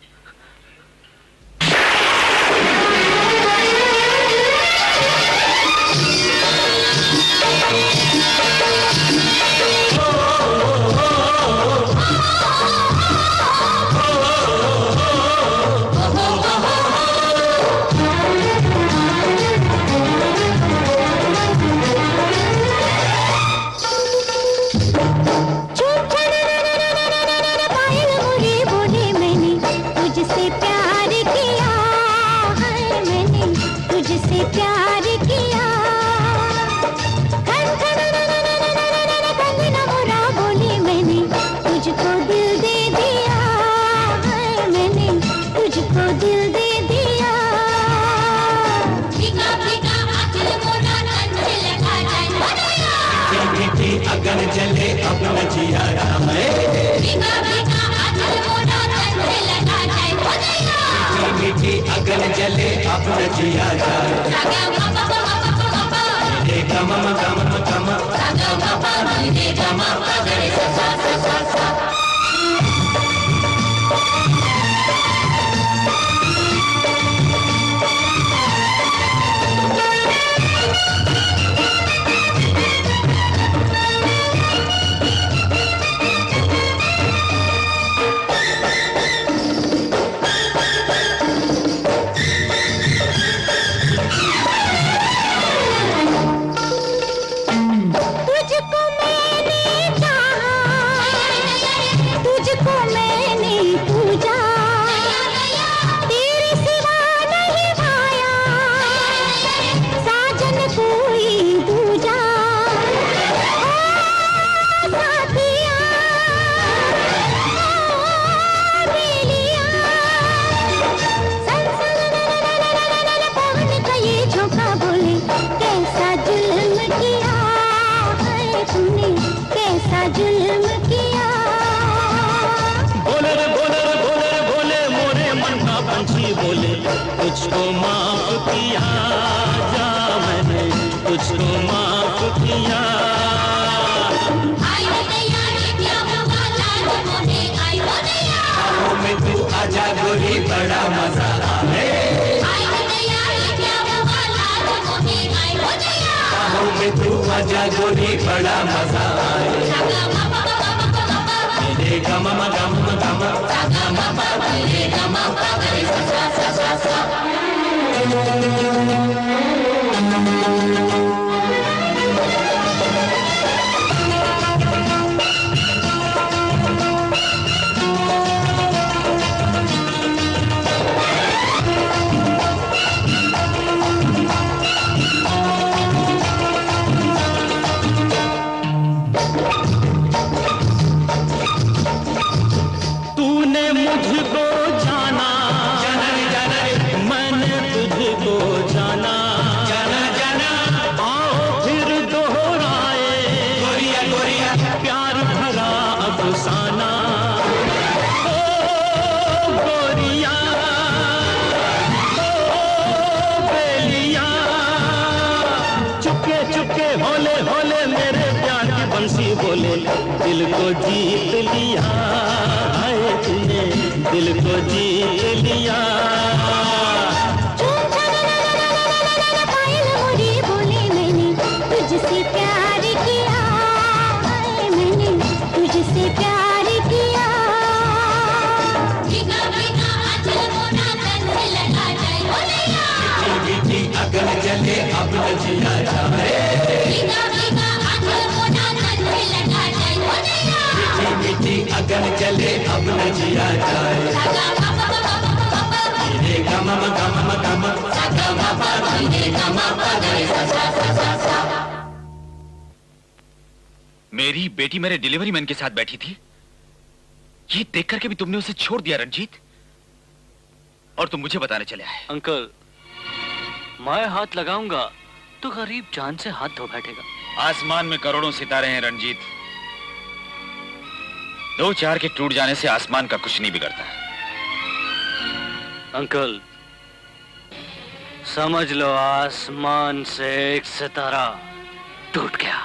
अब न जिया जाए। भीगा भीगा अचल मोना तन से लगा जाए हो दैया। मीठी मीठी अगन जले अब न जिया जाए। रागा बाबा बाबा बाबा रे गम गम गम रागा बाबा रे गम रे सा सा सा सा। तुझको माफ किया जा मैंने तुझको माफ किया। आई हो दैया रे क्या होगा लाल मोहे आई हो दैया। आओ में तू आजा गोरी बड़ा मजा आए। आई हो दैया रे क्या होगा लाल मोहे आई हो दैया। आओ में तू आजा गोरी बड़ा मजा आए। रे गम गम गम गम रे गम रे सा सा सा सा। तूने मुझको जाना जाना जाना मैंने तुझको जाना जाना जाना। आओ फिर दोहराए गोरिया गोरिया प्यार भरा अफसाना। ओ गोरिया ओ बेलिया चुपके चुपके होले होले मेरे प्यार की बंसी बोले। दिल को जीत लिया आए तूने दिल को जीत लिया। पायल मोरी बोले मैंने तुझसे प्यार किया। मैंने तुझसे प्यार किया। भीगा भीगा अचल मोना तन से लगा जाए हो दैया। मीठी मीठी अगन जले अब न जिया जाए। भीगा भीगा अचल मोना तन से लगा जाए हो दैया। मीठी मीठी अगन जले अब न जिया जाए। रागा बाबा बाबा बाबा रे गम गम गम रागा बाबा रे गम रे सा सा सा सा। मेरी बेटी मेरे डिलीवरी मैन के साथ बैठी थी, ये देख करके भी तुमने उसे छोड़ दिया रंजीत, और तुम मुझे बताने चले आए। अंकल मैं हाथ लगाऊंगा तो गरीब जान से हाथ धो बैठेगा। आसमान में करोड़ों सितारे हैं रंजीत, दो चार के टूट जाने से आसमान का कुछ नहीं बिगड़ता। अंकल समझ लो आसमान से एक सितारा टूट गया।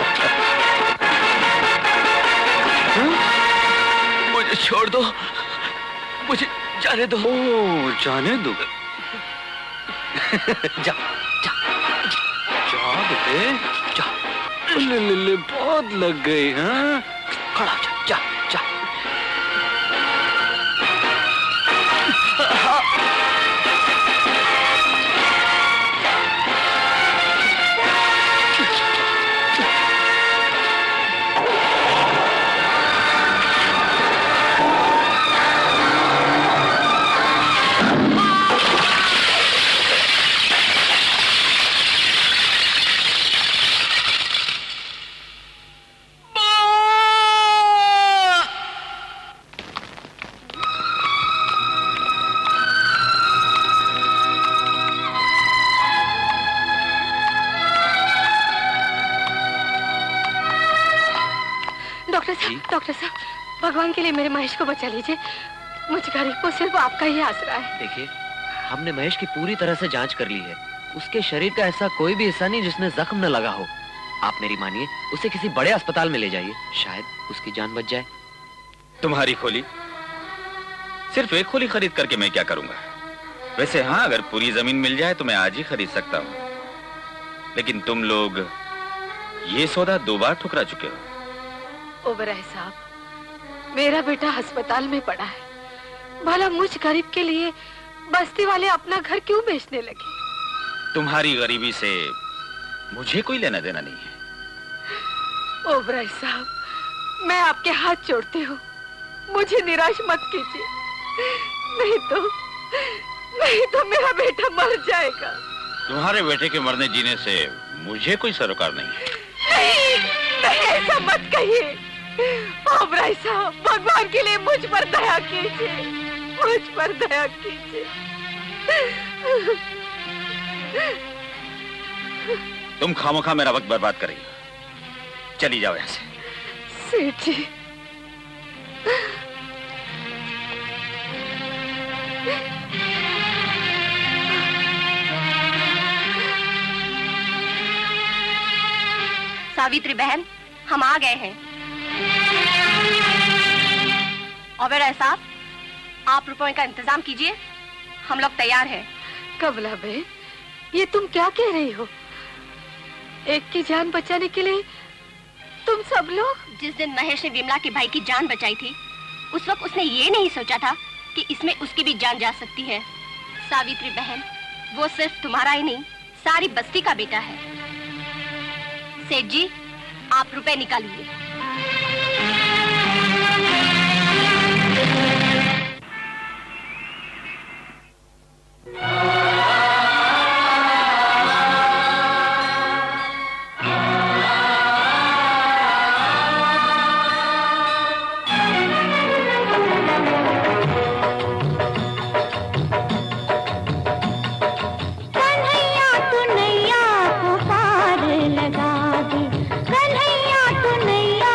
मुझे छोड़ दो, मुझे जाने दो। ओ, जाने दो। जा जा जा बेटे जा। ले ले ले बहुत लग गई। हाँ खड़ा जा जा जा। डॉक्टर साहब, भगवान के लिए मेरे महेश को बचा लीजिए। मुझ गरीब को सिर्फ आपका ही आसरा है। देखिए, हमने महेश की पूरी तरह से जांच कर ली है। उसके शरीर का ऐसा कोई भी हिस्सा नहीं जिसमें जख्म न लगा हो। आप मेरी मानिए, उसे किसी बड़े अस्पताल में ले जाइए, शायद उसकी जान बच जाए। तुम्हारी खोली? सिर्फ एक खोली खरीद करके मैं क्या करूंगा? वैसे हाँ, अगर पूरी जमीन मिल जाए तो मैं आज ही खरीद सकता हूँ, लेकिन तुम लोग ये सौदा दो बार ठुकरा चुके हो। ओबराय साहब, मेरा बेटा अस्पताल में पड़ा है, भला मुझ गरीब के लिए बस्ती वाले अपना घर क्यों बेचने लगे? तुम्हारी गरीबी से मुझे कोई लेना देना नहीं है। ओबराय साहब, मैं आपके हाथ जोड़ती हूँ, मुझे निराश मत कीजिए, नहीं तो नहीं तो मेरा बेटा मर जाएगा। तुम्हारे बेटे के मरने जीने से मुझे कोई सरोकार नहीं है। नहीं, नहीं ऐसा मत कहिए। ओबराय साहब, भगवान के लिए मुझ पर दया कीजिए, मुझ पर दया कीजिए। तुम खामोखा मेरा वक्त बर्बाद कर रही हो, चली जाओ यहाँ से। सेठ जी, सावित्री बहन, हम आ गए हैं। ओबराय साहब, आप रुपयों का इंतजाम कीजिए, हम लोग तैयार हैं। कमला बहन, ये तुम क्या कह रही हो? एक की जान बचाने के लिए तुम सब लोग? जिस दिन महेश ने विमला के भाई की जान बचाई थी, उस वक्त उसने ये नहीं सोचा था कि इसमें उसकी भी जान जा सकती है। सावित्री बहन, वो सिर्फ तुम्हारा ही नहीं, सारी बस्ती का बेटा है। सेठ जी, आप रुपए निकालिए। कन्हैया तू नैया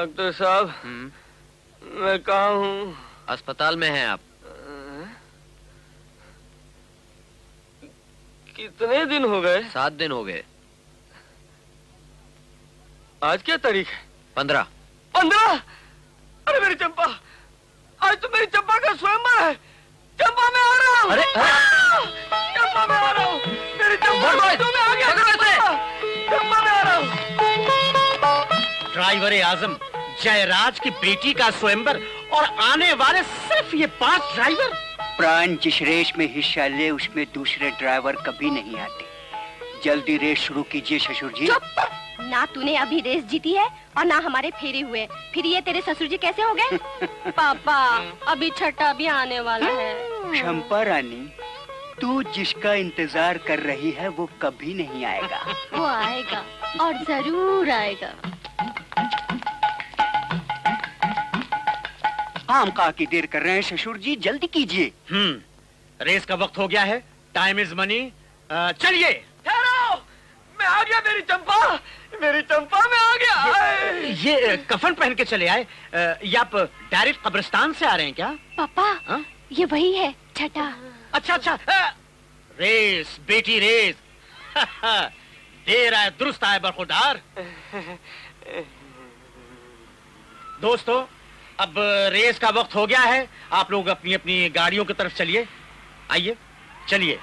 डॉक्टर साहब, मैं कहाँ हूँ? अस्पताल में हैं आप। कितने दिन हो गए? सात दिन हो गए। आज क्या तारीख है? पंद्रह। पंद्रह? अरे मेरी चंपा, आज तो मेरी चंपा का स्वयंवर है। चंपा मैं आ रहा हूँ। अरे चंपा मैं आ रहा हूँ। मेरी चंपा तो मैं आ गया। चंपा मैं आ रहा हूँ। ड्राइवर आजम जयराज की बेटी का स्वयंवर और आने वाले सिर्फ ये पांच ड्राइवर। प्राण जिस रेस में हिस्सा ले उसमें दूसरे ड्राइवर कभी नहीं आते। जल्दी रेस शुरू कीजिए ससुर जी। ना तूने अभी रेस जीती है और ना हमारे फेरे हुए, फिर ये तेरे ससुर जी कैसे हो गए? पापा अभी छठा भी आने वाला है। चंपा रानी, तू जिसका इंतजार कर रही है वो कभी नहीं आएगा। वो आएगा और जरूर आएगा। हम कहा की देर कर रहे हैं ससुर जी, जल्दी कीजिए। हम्म रेस का वक्त हो गया है। Time is money. चलिए। ठहरो, मैं आ गया। मेरी चंपा, मेरी चंपा मैं आ गया। ये, ये कफन पहन के चले आए। ये आप डायरेक्ट कब्रिस्तान से आ रहे हैं क्या? पापा हा? ये वही है छठा। अच्छा अच्छा। रेस बेटी रेस। देर आए दुरुस्त आए बरखुरदार। दोस्तों अब रेस का वक्त हो गया है। आप लोग अपनी अपनी गाड़ियों की तरफ चलिए। आइए चलिए।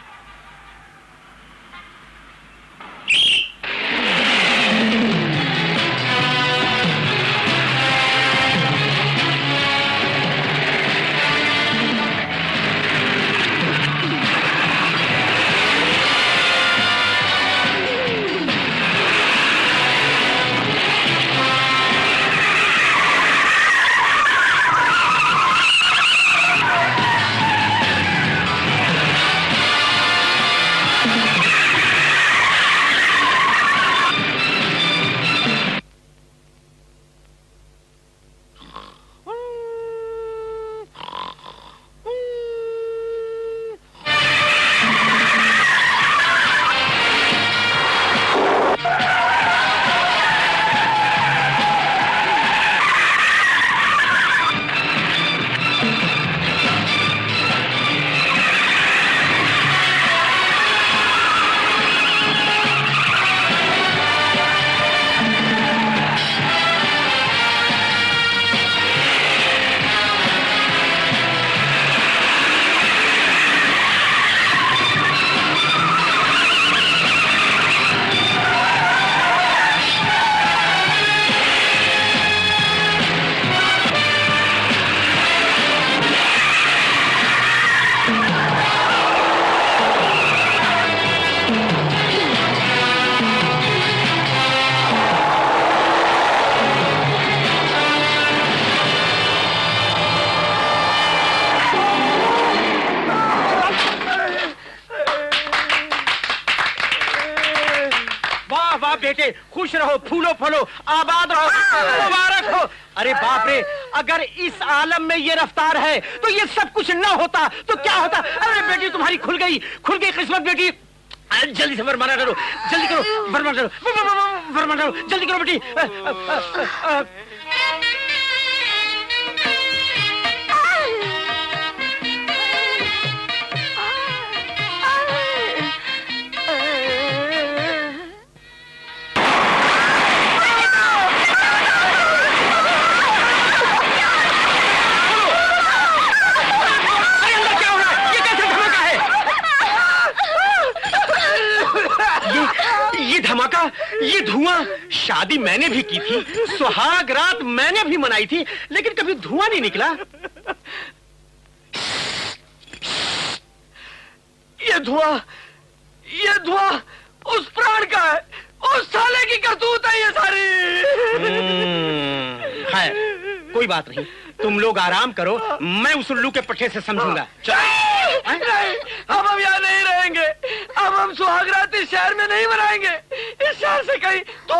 बेटे खुश रहो, फूलो फलो, आबाद रहो, मुबारक हो। अरे बाप रे, अगर इस आलम में ये रफ्तार है तो ये सब कुछ ना होता तो क्या होता। अरे बेटी तुम्हारी खुल गई, खुल गई किस्मत बेटी। जल्दी से वरमाला करो, जल्दी करो, वरमाला करो, वरमाला करो, जल्दी करो बेटी। धमाका, ये धुआं, शादी मैंने भी की थी, सुहाग रात मैंने भी मनाई थी, लेकिन कभी धुआं नहीं निकला। ये धुआं, ये धुआं उस प्राण का है, उस साले की करतूत है ये सारी। है, कोई बात नहीं, तुम लोग आराम करो, मैं उस उल्लू के पट्टे से समझूंगा। नहीं, हम अब यहाँ नहीं रहेंगे, अब हम सुहागरात इस शहर में नहीं मनाएंगे, इस शहर से कहीं तो।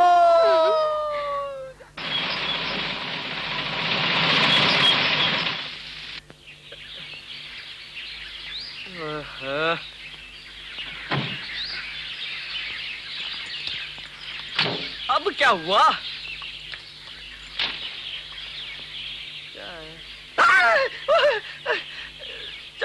अब क्या हुआ?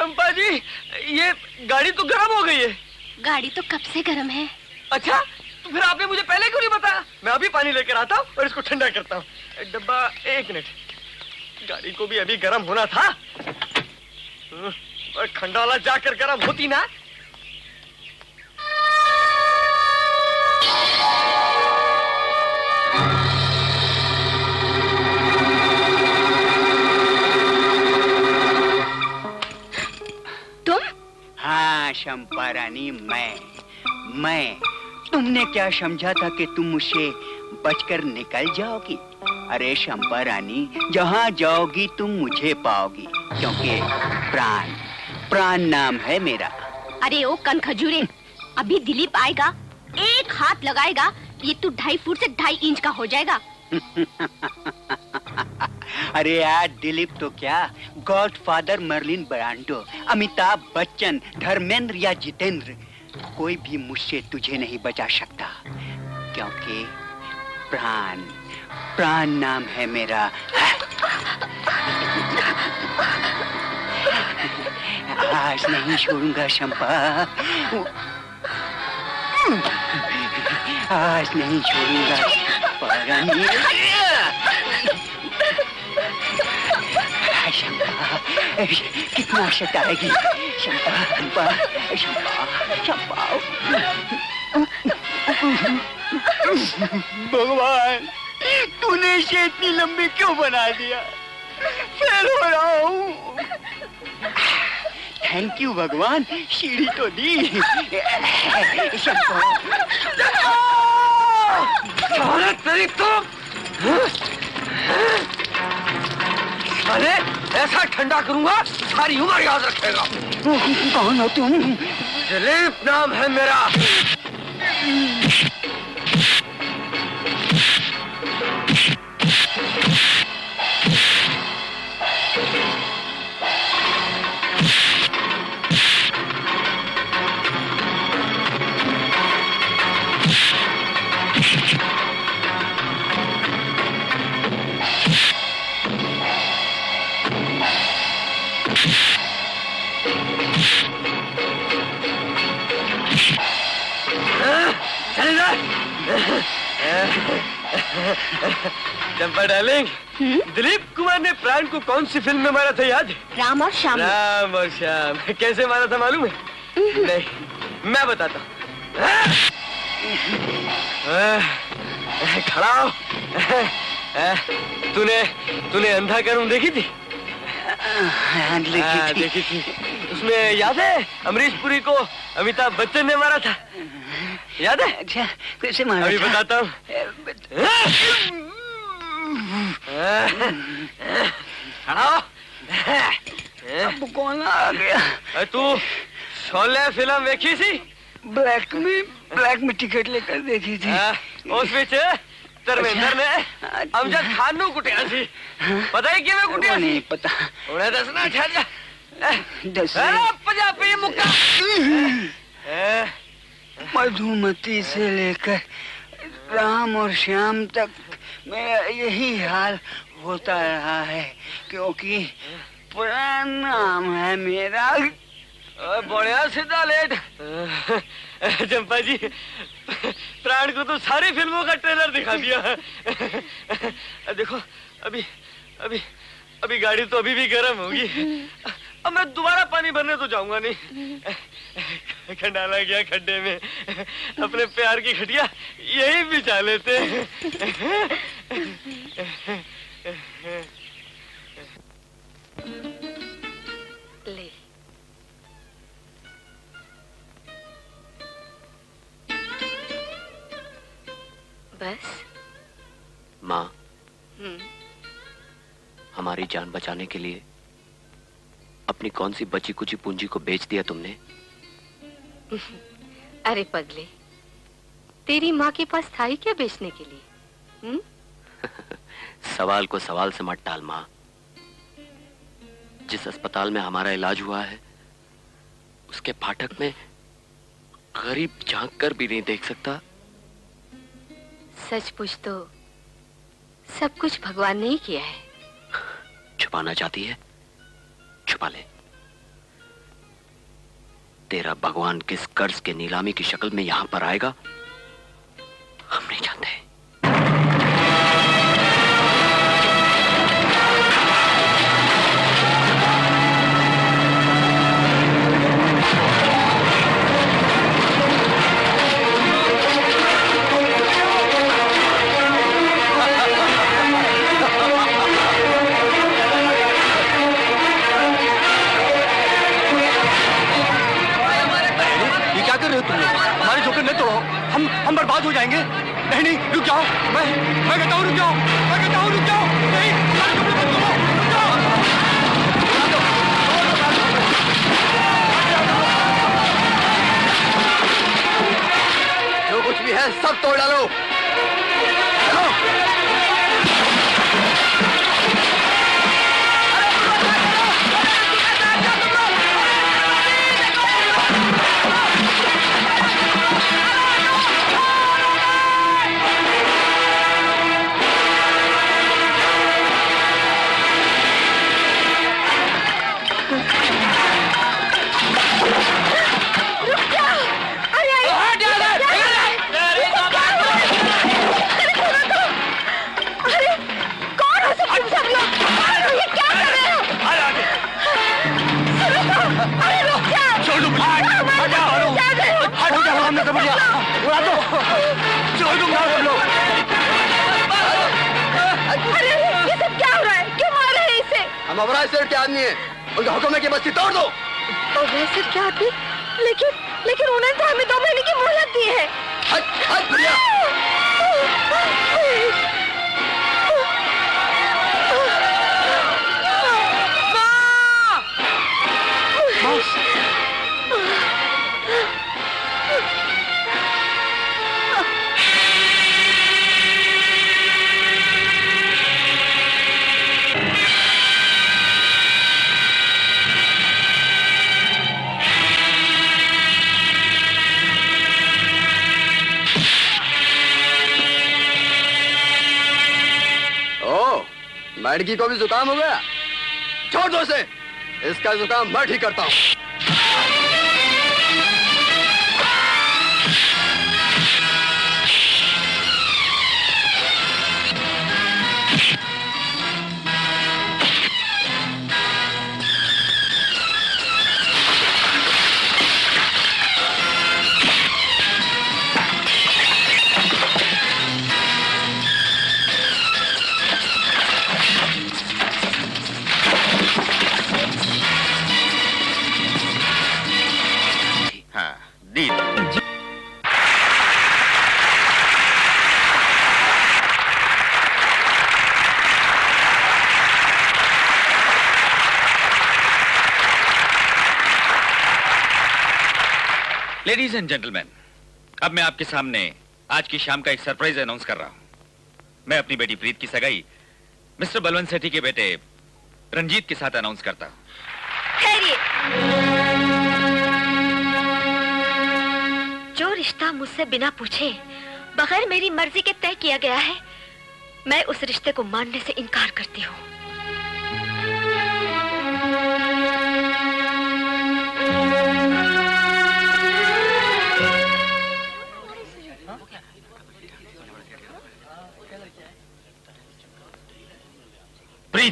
चंपा जी, ये गाड़ी तो गर्म हो गई है। गाड़ी तो कब से गर्म है। अच्छा, तो फिर आपने मुझे पहले क्यों नहीं बताया? मैं अभी पानी लेकर आता हूँ और इसको ठंडा करता हूँ। डब्बा, एक मिनट, गाड़ी को भी अभी गर्म होना था। खंडाला जाकर गर्म होती ना। तुम? हाँ चंपा रानी, मैं मैं तुमने क्या समझा था कि तुम मुझसे बचकर निकल जाओगी? अरे चंपा रानी, जहाँ जाओगी तुम मुझे पाओगी, क्योंकि प्राण प्राण नाम है मेरा। अरे ओ कन खजूरे, अभी दिलीप आएगा, एक हाथ लगाएगा, ये तू ढाई फुट से ढाई इंच का हो जाएगा। अरे यार, दिलीप तो क्या, godfather Marlon Brando, Amitabh Bachchan, Dharmendra या जितेंद्र, कोई भी मुझसे तुझे नहीं बचा सकता, क्योंकि प्राण प्राण नाम है मेरा। आज नहीं छोड़ूंगा चंपा, आज नहीं छोड़ूंगा चंपा रानी। चंपा कितना सताएगी चंपा, चंपा चंपा चंपा। भगवान, तूने इसे इतनी लंबी क्यों बना दिया? फेल हो रहा हूँ। थैंक यू भगवान, सीढ़ी तो दी। अरे तेरी तो, अरे ऐसा ठंडा करूंगा सारी उम्र याद रखेगा। कौन हो तुम? दिलीप नाम है मेरा। चंपा डार्लिंग, दिलीप कुमार ने प्राण को कौन सी फिल्म में मारा था याद? राम और श्याम। राम और श्याम। कैसे मारा था मालूम है? नहीं, मैं बताता हूँ। खड़ा हो। तूने तूने अंधा करूँ देखी थी? हाँ, देखी थी। देखी थी। उसमें याद है अमरीश पुरी को अमिताभ बच्चन ने मारा था, याद है? अच्छा, कैसे मारा? अभी बताता हूँ। अब कौन आ गया? तू शोले फिल्म देखी थी? ब्लैक में ब्लैक में टिकट लेकर देखी थी। उस बीच धर्मेंद्र ने अमजद खान नू कुटिया सी। पता है किवें कुटिया सी? नहीं पता। उन्हें दसना छा दस पंजाबी मुक्का। मधुमती से लेकर राम और श्याम तक मेरा यही हाल होता रहा है, क्योंकि प्राण नाम है मेरा। बढ़िया सीधा लेट। चंपा जी, प्राण को तो सारी फिल्मों का ट्रेलर दिखा दिया। देखो, अभी अभी अभी गाड़ी तो अभी भी गर्म होगी। अब मैं दोबारा पानी भरने तो जाऊंगा नहीं। खंडाला गया खड्डे में, अपने प्यार की खटिया यही बिछा लेते हैं। ले। बस माँ, हम्म, हमारी जान बचाने के लिए अपनी कौन सी बची कुची पूंजी को बेच दिया तुमने? अरे पगले, तेरी माँ के पास था ही क्या बेचने के लिए? हम्म? सवाल को सवाल से मत टाल माँ। जिस अस्पताल में हमारा इलाज हुआ है, उसके फाटक में गरीब झांक कर भी नहीं देख सकता। सच पूछ तो सब कुछ भगवान ने ही किया है। छुपाना चाहती है? छुपा ले। तेरा भगवान किस कर्ज के नीलामी की शक्ल में यहां पर आएगा हम नहीं जानते। हमारे झोंके न तोड़ो, हम हम बर्बाद हो जाएंगे। नहीं नहीं रुक जाओ, मैं मैं कहता हूँ रुक जाओ, मैं कहता हूँ रुक जाओ, नहीं हमारे झोंके मत तोड़ो, रुक जाओ। जो कुछ भी है सब तोड़ डालो। हम अबराय सेठ के आदमी हैं, उनका हुक्म है कि बस्ती तोड़ दो। अबराय सेठ के आदमी? लेकिन लेकिन उन्होंने तो हमें दो महीने की मोहलत दी है। हट हट प्रिया। मैडगी को भी जुकाम हो गया? छोड़ दो इसे, इसका जुकाम मैं ठीक करता हूँ। लेडीज एंड जेंटलमैन, अब मैं आपके सामने आज की शाम का एक सरप्राइज अनाउंस कर रहा हूं। मैं अपनी बेटी प्रीत की सगाई मिस्टर बलवंत सेठी के बेटे रंजीत के साथ अनाउंस करता हूं। जो रिश्ता मुझसे बिना पूछे बगैर मेरी मर्जी के तय किया गया है, मैं उस रिश्ते को मानने से इनकार करती हूँ। प्रीत,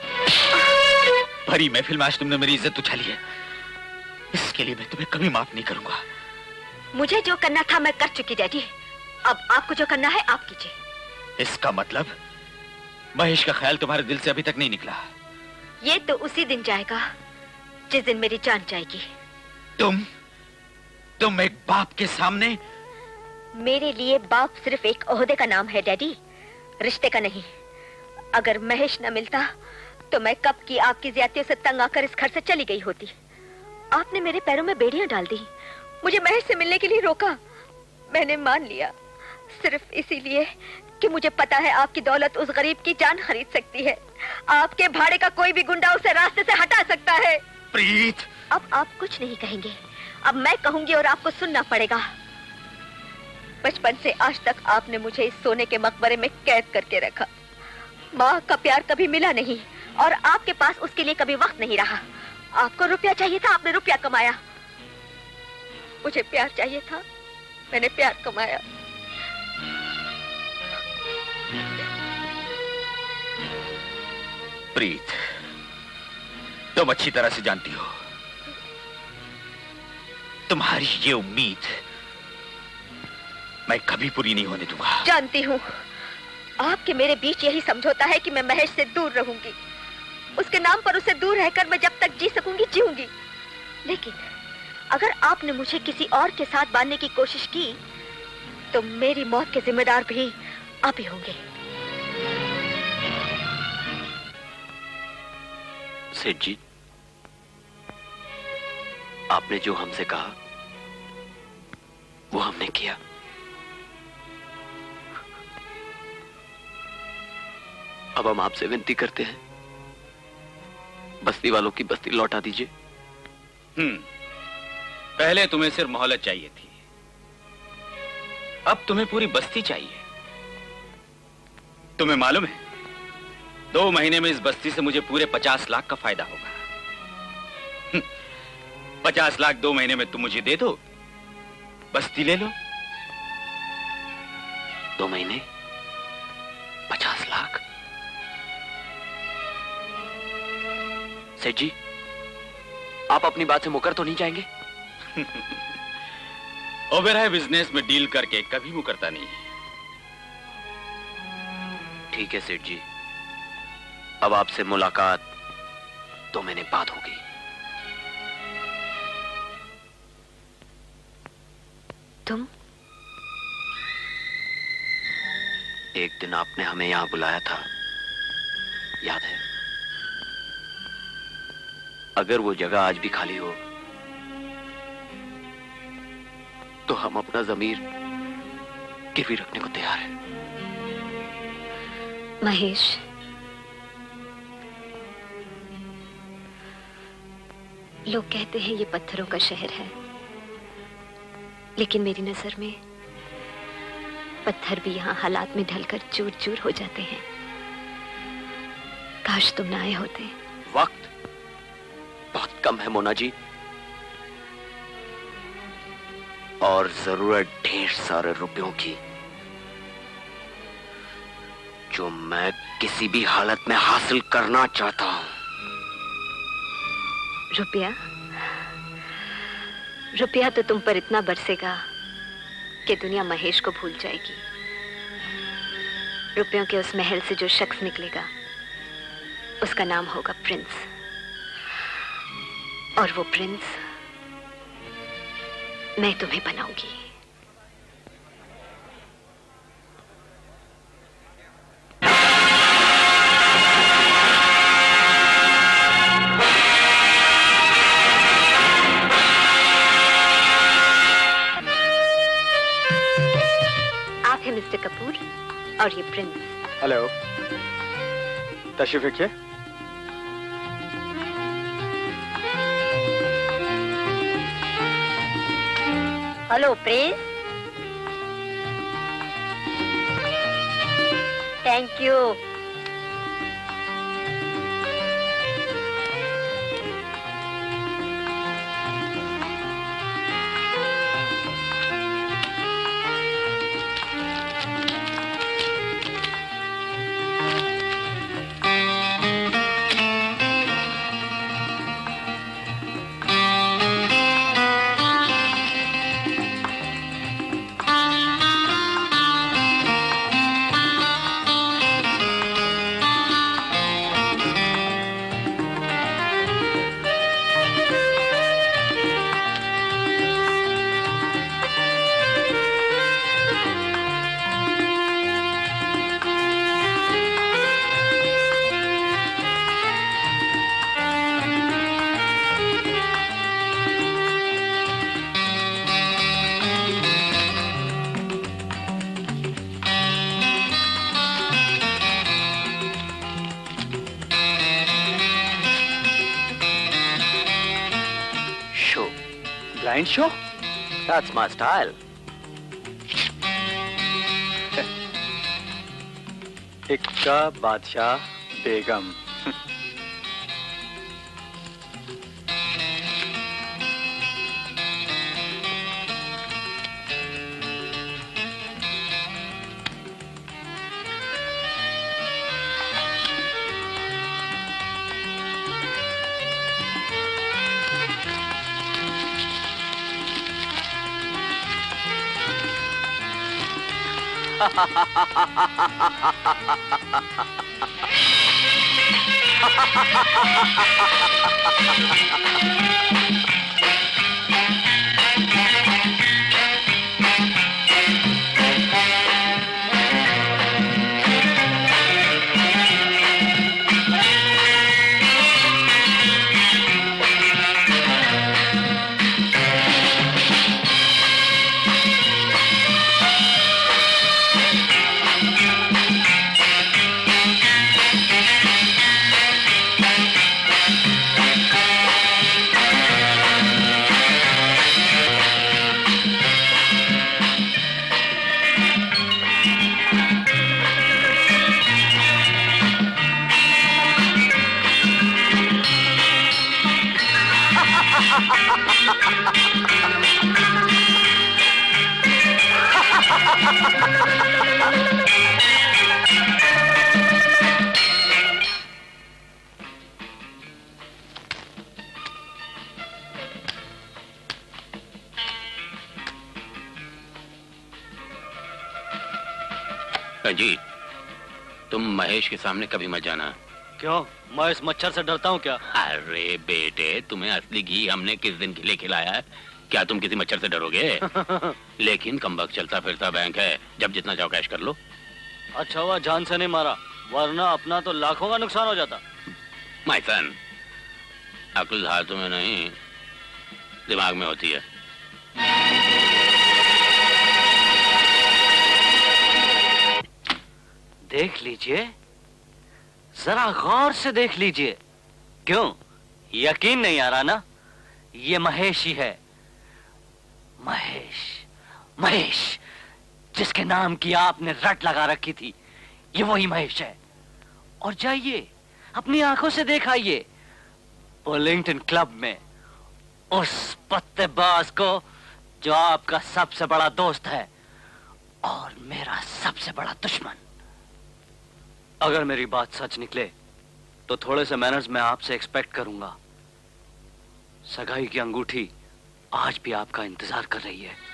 भरी महफिल में आज तुमने मेरी इज्जत उछाली है, इसके लिए मैं तुम्हें कभी माफ नहीं करूंगा। मुझे जो करना था मैं कर चुकी डैडी, अब आपको जो करना है आप कीजिए। इसका मतलब महेश का ख्याल तुम्हारे दिल से अभी तक नहीं निकला? ये तो उसी दिन जाएगा जिस दिन मेरी जान जाएगी। तुम तुम एक बाप के सामने? मेरे लिए बाप सिर्फ एक ओहदे का नाम है डैडी, रिश्ते का नहीं। अगर महेश न मिलता तो मैं कब की आपकी ज्यादतियों से तंग आकर इस घर से चली गई होती। आपने मेरे पैरों में बेड़ियां डाल दी, मुझे महेश से मिलने के लिए रोका। मैंने मान लिया सिर्फ इसीलिए कि मुझे पता है आपकी दौलत उस गरीब की जान खरीद सकती है। आपके भाड़े का कोई भी गुंडा उसे रास्ते से हटा सकता है। प्रीत, अब आप कुछ नहीं कहेंगे, अब मैं कहूंगी और आपको सुनना पड़ेगा। बचपन से आज तक आपने मुझे इस सोने के मकबरे में कैद करके रखा। माँ का प्यार कभी मिला नहीं और आपके पास उसके लिए कभी वक्त नहीं रहा। आपको रुपया चाहिए था, आपने रुपया कमाया। मुझे प्यार चाहिए था, मैंने प्यार कमाया। प्रीत, तुम अच्छी तरह से जानती हो तुम्हारी ये उम्मीद मैं कभी पूरी नहीं होने दूंगा। जानती हूँ आपके मेरे बीच यही समझौता है कि मैं महेश से दूर रहूंगी। उसके नाम पर उसे दूर रहकर मैं जब तक जी सकूंगी जीऊंगी। लेकिन अगर आपने मुझे किसी और के साथ बांधने की कोशिश की तो मेरी मौत के जिम्मेदार भी आप ही होंगे। सेठ जी, आपने जो हमसे कहा वो हमने किया। अब हम आपसे विनती करते हैं, बस्ती वालों की बस्ती लौटा दीजिए। हम्म, पहले तुम्हें सिर्फ मोहलत चाहिए थी, अब तुम्हें पूरी बस्ती चाहिए। तुम्हें मालूम है दो महीने में इस बस्ती से मुझे पूरे पचास लाख का फायदा होगा। पचास लाख दो महीने में तुम मुझे दे दो, बस्ती ले लो। दो महीने पचास लाख? सेठ जी, आप अपनी बात से मुकर तो नहीं जाएंगे? ओबेराय बिजनेस में डील करके कभी मुकरता नहीं। ठीक है सेठ जी, अब आपसे मुलाकात दो महीने बाद होगी। तुम? एक दिन आपने हमें यहां बुलाया था, याद है? अगर वो जगह आज भी खाली हो तो हम अपना जमीर गिरवी रखने को तैयार हैं। महेश, लोग कहते हैं ये पत्थरों का शहर है, लेकिन मेरी नजर में पत्थर भी यहाँ हालात में ढलकर चूर चूर हो जाते हैं। काश तुम ना आए होते। वक्त बहुत कम है मोना जी, और जरूरत ढेर सारे रुपयों की, जो मैं किसी भी हालत में हासिल करना चाहता हूं। रुपया? रुपया तो तुम पर इतना बरसेगा कि दुनिया महेश को भूल जाएगी। रुपयों के उस महल से जो शख्स निकलेगा उसका नाम होगा प्रिंस, और वो प्रिंस मैं तुम्हें बनाऊंगी। आप हैं मिस्टर कपूर और ये प्रिंस। हेलो, तशरीफ रखिए। Hello prince. Thank you. Blind show? That's my style. इक्का बादशाह बेगम। जी, तुम महेश के सामने कभी मत जाना। क्यों? मैं इस मच्छर से डरता हूँ क्या? अरे बेटे, तुम्हें असली घी हमने किस दिन खिले खिलाया है? क्या तुम किसी मच्छर से डरोगे? लेकिन कमबख्त चलता फिरता बैंक है, जब जितना चाहो कैश कर लो। अच्छा हुआ जान से नहीं मारा, वरना अपना तो लाखों का नुकसान हो जाता। माय सन, अक्ल हाथों में नहीं दिमाग में होती है। देख लीजिए, जरा गौर से देख लीजिए। क्यों यकीन नहीं आ रहा ना? ये महेश ही है। महेश, महेश जिसके नाम की आपने रट लगा रखी थी, ये वही महेश है। और जाइए अपनी आंखों से दिखाइए पोलिंगटन क्लब में उस पत्तेबाज को जो आपका सबसे बड़ा दोस्त है और मेरा सबसे बड़ा दुश्मन। अगर मेरी बात सच निकले तो थोड़े से मैनर्स मैं आपसे एक्सपेक्ट करूंगा। सगाई की अंगूठी आज भी आपका इंतजार कर रही है।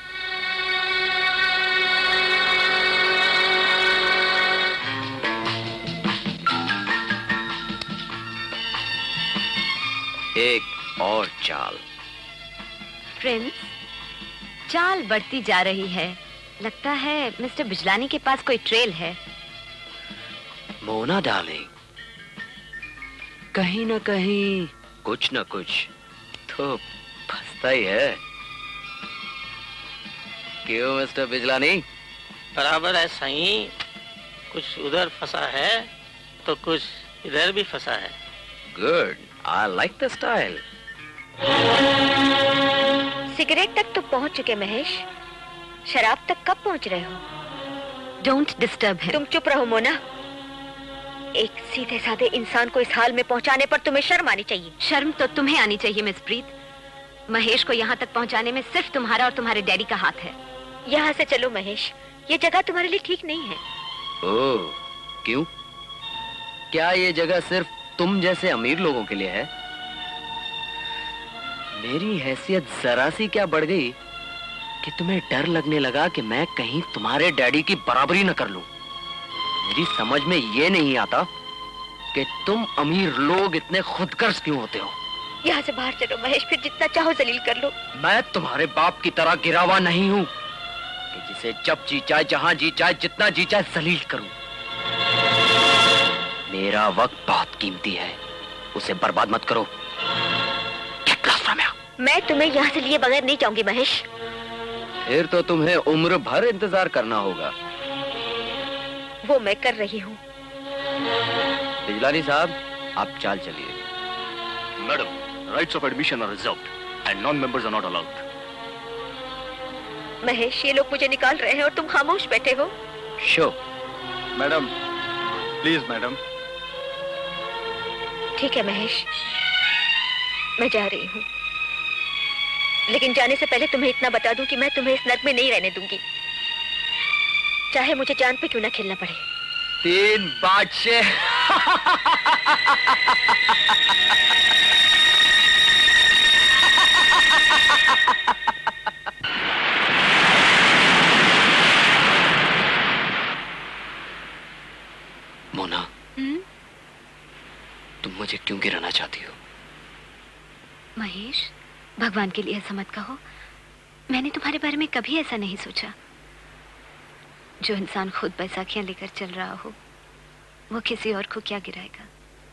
एक और चाल। प्रिंस, चाल बढ़ती जा रही है। लगता है मिस्टर बिजलानी के पास कोई ट्रेल है। मोना डार्लिंग, कहीं ना कहीं कुछ न कुछ तो फंसता ही है। क्यों मिस्टर बिजलानी? बराबर है सही, कुछ उधर फंसा है तो कुछ इधर भी फंसा है। Good, I like the style. Cigarette तक तो पहुंच चुके महेश, शराब तक कब पहुंच रहे हो? डोंट डिस्टर्ब है। तुम चुप रहो मोना। एक सीधे साधे इंसान को इस हाल में पहुंचाने पर तुम्हें शर्म आनी चाहिए। शर्म तो तुम्हें आनी चाहिए मिस प्रीत। महेश को यहाँ तक पहुँचाने में सिर्फ तुम्हारा और तुम्हारे डैडी का हाथ है। यहाँ से चलो महेश, ये जगह तुम्हारे लिए ठीक नहीं है। ओह, क्यों? क्या ये जगह सिर्फ तुम जैसे अमीर लोगों के लिए है? मेरी हैसियत जरा सी क्या बढ़ गई कि तुम्हें डर लगने लगा कि मैं कहीं तुम्हारे डैडी की बराबरी न कर लूं। मेरी समझ में ये नहीं आता कि तुम अमीर लोग इतने खुदगर्ज क्यों होते हो। यहाँ से बाहर चलो महेश, फिर जितना चाहो जलील कर लो। मैं तुम्हारे बाप की तरह गिरावा नहीं हूँ कि जिसे जब जी चाहे, जहाँ जी चाहे, जितना जी चाहे जलील करूं। मेरा वक्त बहुत कीमती है, उसे बर्बाद मत करो। मैं तुम्हें यहाँ से लिए बगैर नहीं जाऊंगी महेश। फिर तो तुम्हें उम्र भर इंतजार करना होगा। वो मैं कर रही हूँ। बिजलानी साहब, आप चाल चलिए। Madam, rights of admission are reserved and non members are not allowed. Mahesh, ये लोग मुझे निकाल रहे हैं और तुम खामोश बैठे हो। शो। Madam, please madam. ठीक है महेश, मैं जा रही हूँ, लेकिन जाने से पहले तुम्हें इतना बता दूं कि मैं तुम्हें इस नर्क में नहीं रहने दूंगी, चाहे मुझे जान पे क्यों ना खेलना पड़े। तीन बादशाह। मुझे क्यों गिराना चाहती हो? महेश, भगवान के लिए ऐसा मत कहो। मैंने तुम्हारे बारे में कभी ऐसा नहीं सोचा। जो इंसान खुद बैसाखियां लेकर चल रहा हो, वो किसी और को क्या गिराएगा?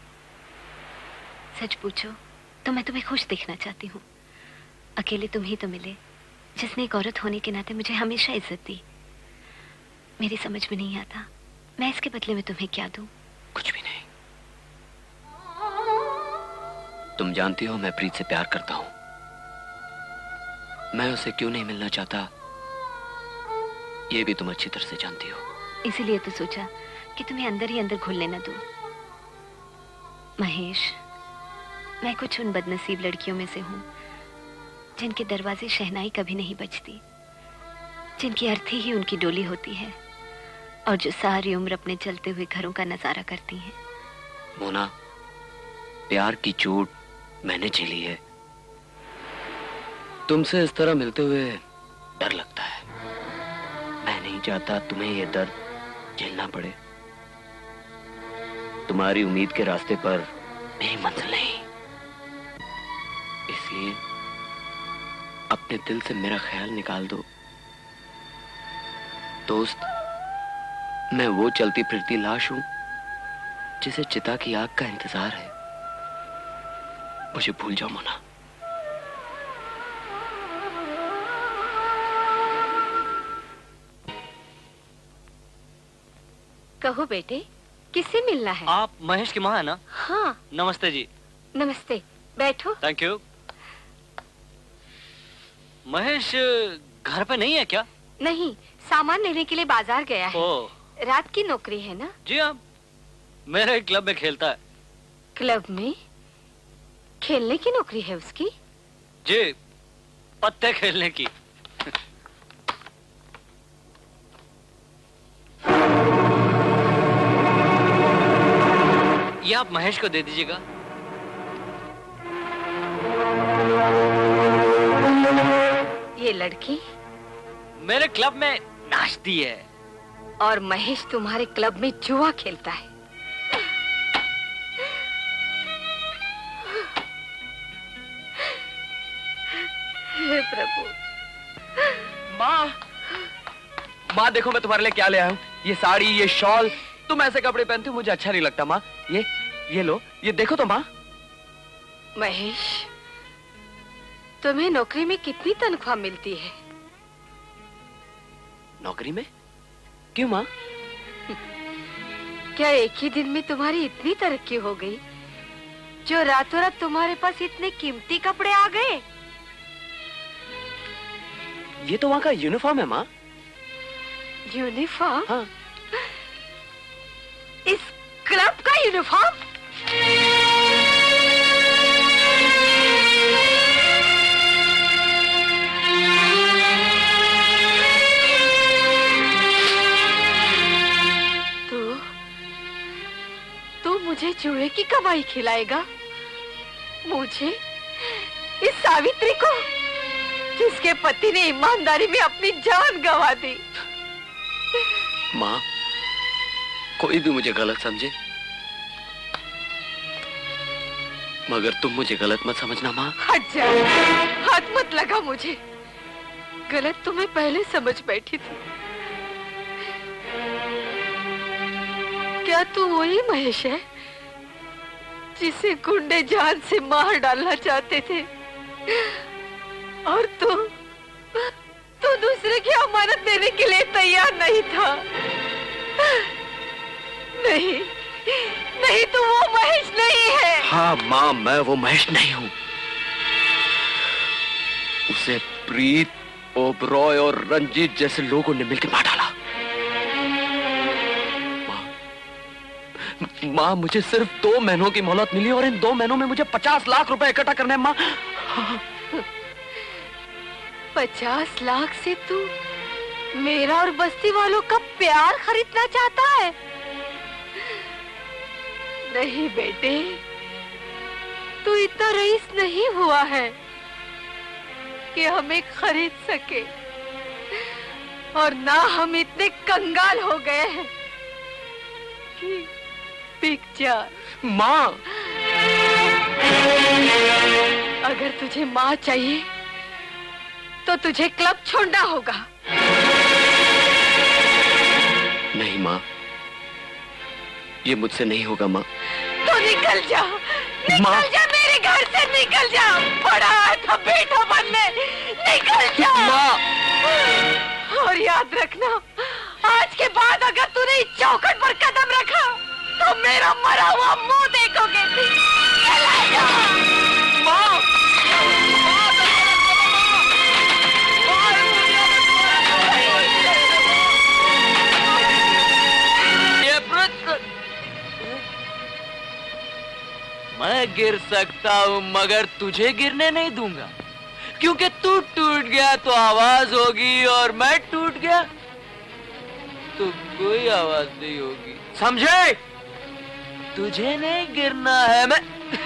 सच पूछो तो मैं तुम्हें खुश देखना चाहती हूँ। अकेले तुम ही तो मिले जिसने एक औरत होने के नाते मुझे हमेशा इज्जत दी। मेरी समझ में नहीं आता मैं इसके बदले में तुम्हें क्या दूं? कुछ भी नहीं। तुम जानती हो मैं प्रीत से प्यार करता हूं। मैं उसे क्यों नहीं मिलना चाहता ये भी तुम अच्छी तरह से जानती हो। इसीलिए तो सोचा कि तुम्हें अंदर ही अंदर घुलने न दूं। महेश, मैं कुछ उन बदनसीब लड़कियों में से हूं जिनके दरवाजे शहनाई कभी नहीं बजती, जिनकी अर्थी ही उनकी डोली होती है और जो सारी उम्र अपने चलते हुए घरों का नजारा करती हैं। मोना, प्यार की चोट मैंने झेली है। तुमसे इस तरह मिलते हुए डर लगता है। मैं नहीं चाहता तुम्हें यह दर्द झेलना पड़े। तुम्हारी उम्मीद के रास्ते पर मेरी मंजिल नहीं, इसलिए अपने दिल से मेरा ख्याल निकाल दो। दोस्त, मैं वो चलती फिरती लाश हूं जिसे चिता की आग का इंतजार है। मुझे भूल जाओ मोना। कहो बेटे, किससे मिलना है? आप महेश की माँ है ना? हाँ। नमस्ते जी। नमस्ते, बैठो। Thank you. महेश घर पे नहीं है क्या? नहीं, सामान लेने के लिए बाजार गया है। ओ। रात की नौकरी है ना? जी हाँ, मेरे क्लब में खेलता है। क्लब में खेलने की नौकरी है उसकी? जी, पत्ते खेलने की। ये आप महेश को दे दीजिएगा। ये लड़की मेरे क्लब में नाचती है और महेश तुम्हारे क्लब में जुआ खेलता है। हे प्रभु। माँ, माँ देखो मैं तुम्हारे लिए क्या ले आया हूँ। ये साड़ी, ये शॉल। तुम ऐसे कपड़े पहनते हो मुझे अच्छा नहीं लगता माँ। ये ये लो, ये देखो तो माँ। महेश, तुम्हें नौकरी में कितनी तनख्वाह मिलती है? नौकरी में? क्यों माँ? क्या एक ही दिन में तुम्हारी इतनी तरक्की हो गई जो रातों रात तुम्हारे पास इतने कीमती कपड़े आ गए? ये तो वहाँ का यूनिफॉर्म है माँ। यूनिफॉर्म? हाँ। इस क्लब का यूनिफॉर्म? तू तू मुझे जुए की कमाई खिलाएगा? मुझे, इस सावित्री को जिसके पति ने ईमानदारी में अपनी जान गंवा दी? माँ, कोई भी मुझे गलत समझे मगर तुम मुझे गलत मत समझना माँ। हट जा, हाथ मत लगा मुझे। गलत तुम्हें पहले समझ बैठी थी। क्या तू वही महेश है जिसे गुंडे जान से मार डालना चाहते थे? और तू तू दूसरे की अमानत देने के लिए तैयार नहीं था? नहीं, नहीं, तू वो महेश नहीं है। हाँ माँ, मैं वो महेश नहीं हूँ। उसे प्रीत, ओबरॉय और रंजीत जैसे लोगों ने मिलकर मार डाला। माँ, माँ मुझे सिर्फ दो महीनों की मोहलत मिली और इन दो महीनों में मुझे पचास लाख रुपए इकट्ठा करने हैं माँ। पचास लाख से तू मेरा और बस्ती वालों का प्यार खरीदना चाहता है? नहीं बेटे, तू इतना रईस नहीं हुआ है कि हमें खरीद सके, और ना हम इतने कंगाल हो गए हैं कि बिक जा। माँ, अगर तुझे माँ चाहिए तो तुझे क्लब छोड़ना होगा। नहीं माँ, ये मुझसे नहीं होगा माँ। तो निकल जा, निकल जा मेरे घर से, निकल जा। बड़ा है तो बेटा बनने, निकल जा माँ। और याद रखना, आज के बाद अगर तूने इस चौखट पर कदम रखा तो मेरा मरा हुआ मुंह देखोगे। चला जा। माँ, ये प्रश्न मैं गिर सकता हूँ मगर तुझे गिरने नहीं दूंगा, क्योंकि तू टूट गया तो आवाज होगी और मैं टूट गया तो कोई आवाज नहीं होगी, समझे? तुझे नहीं गिरना है। मैं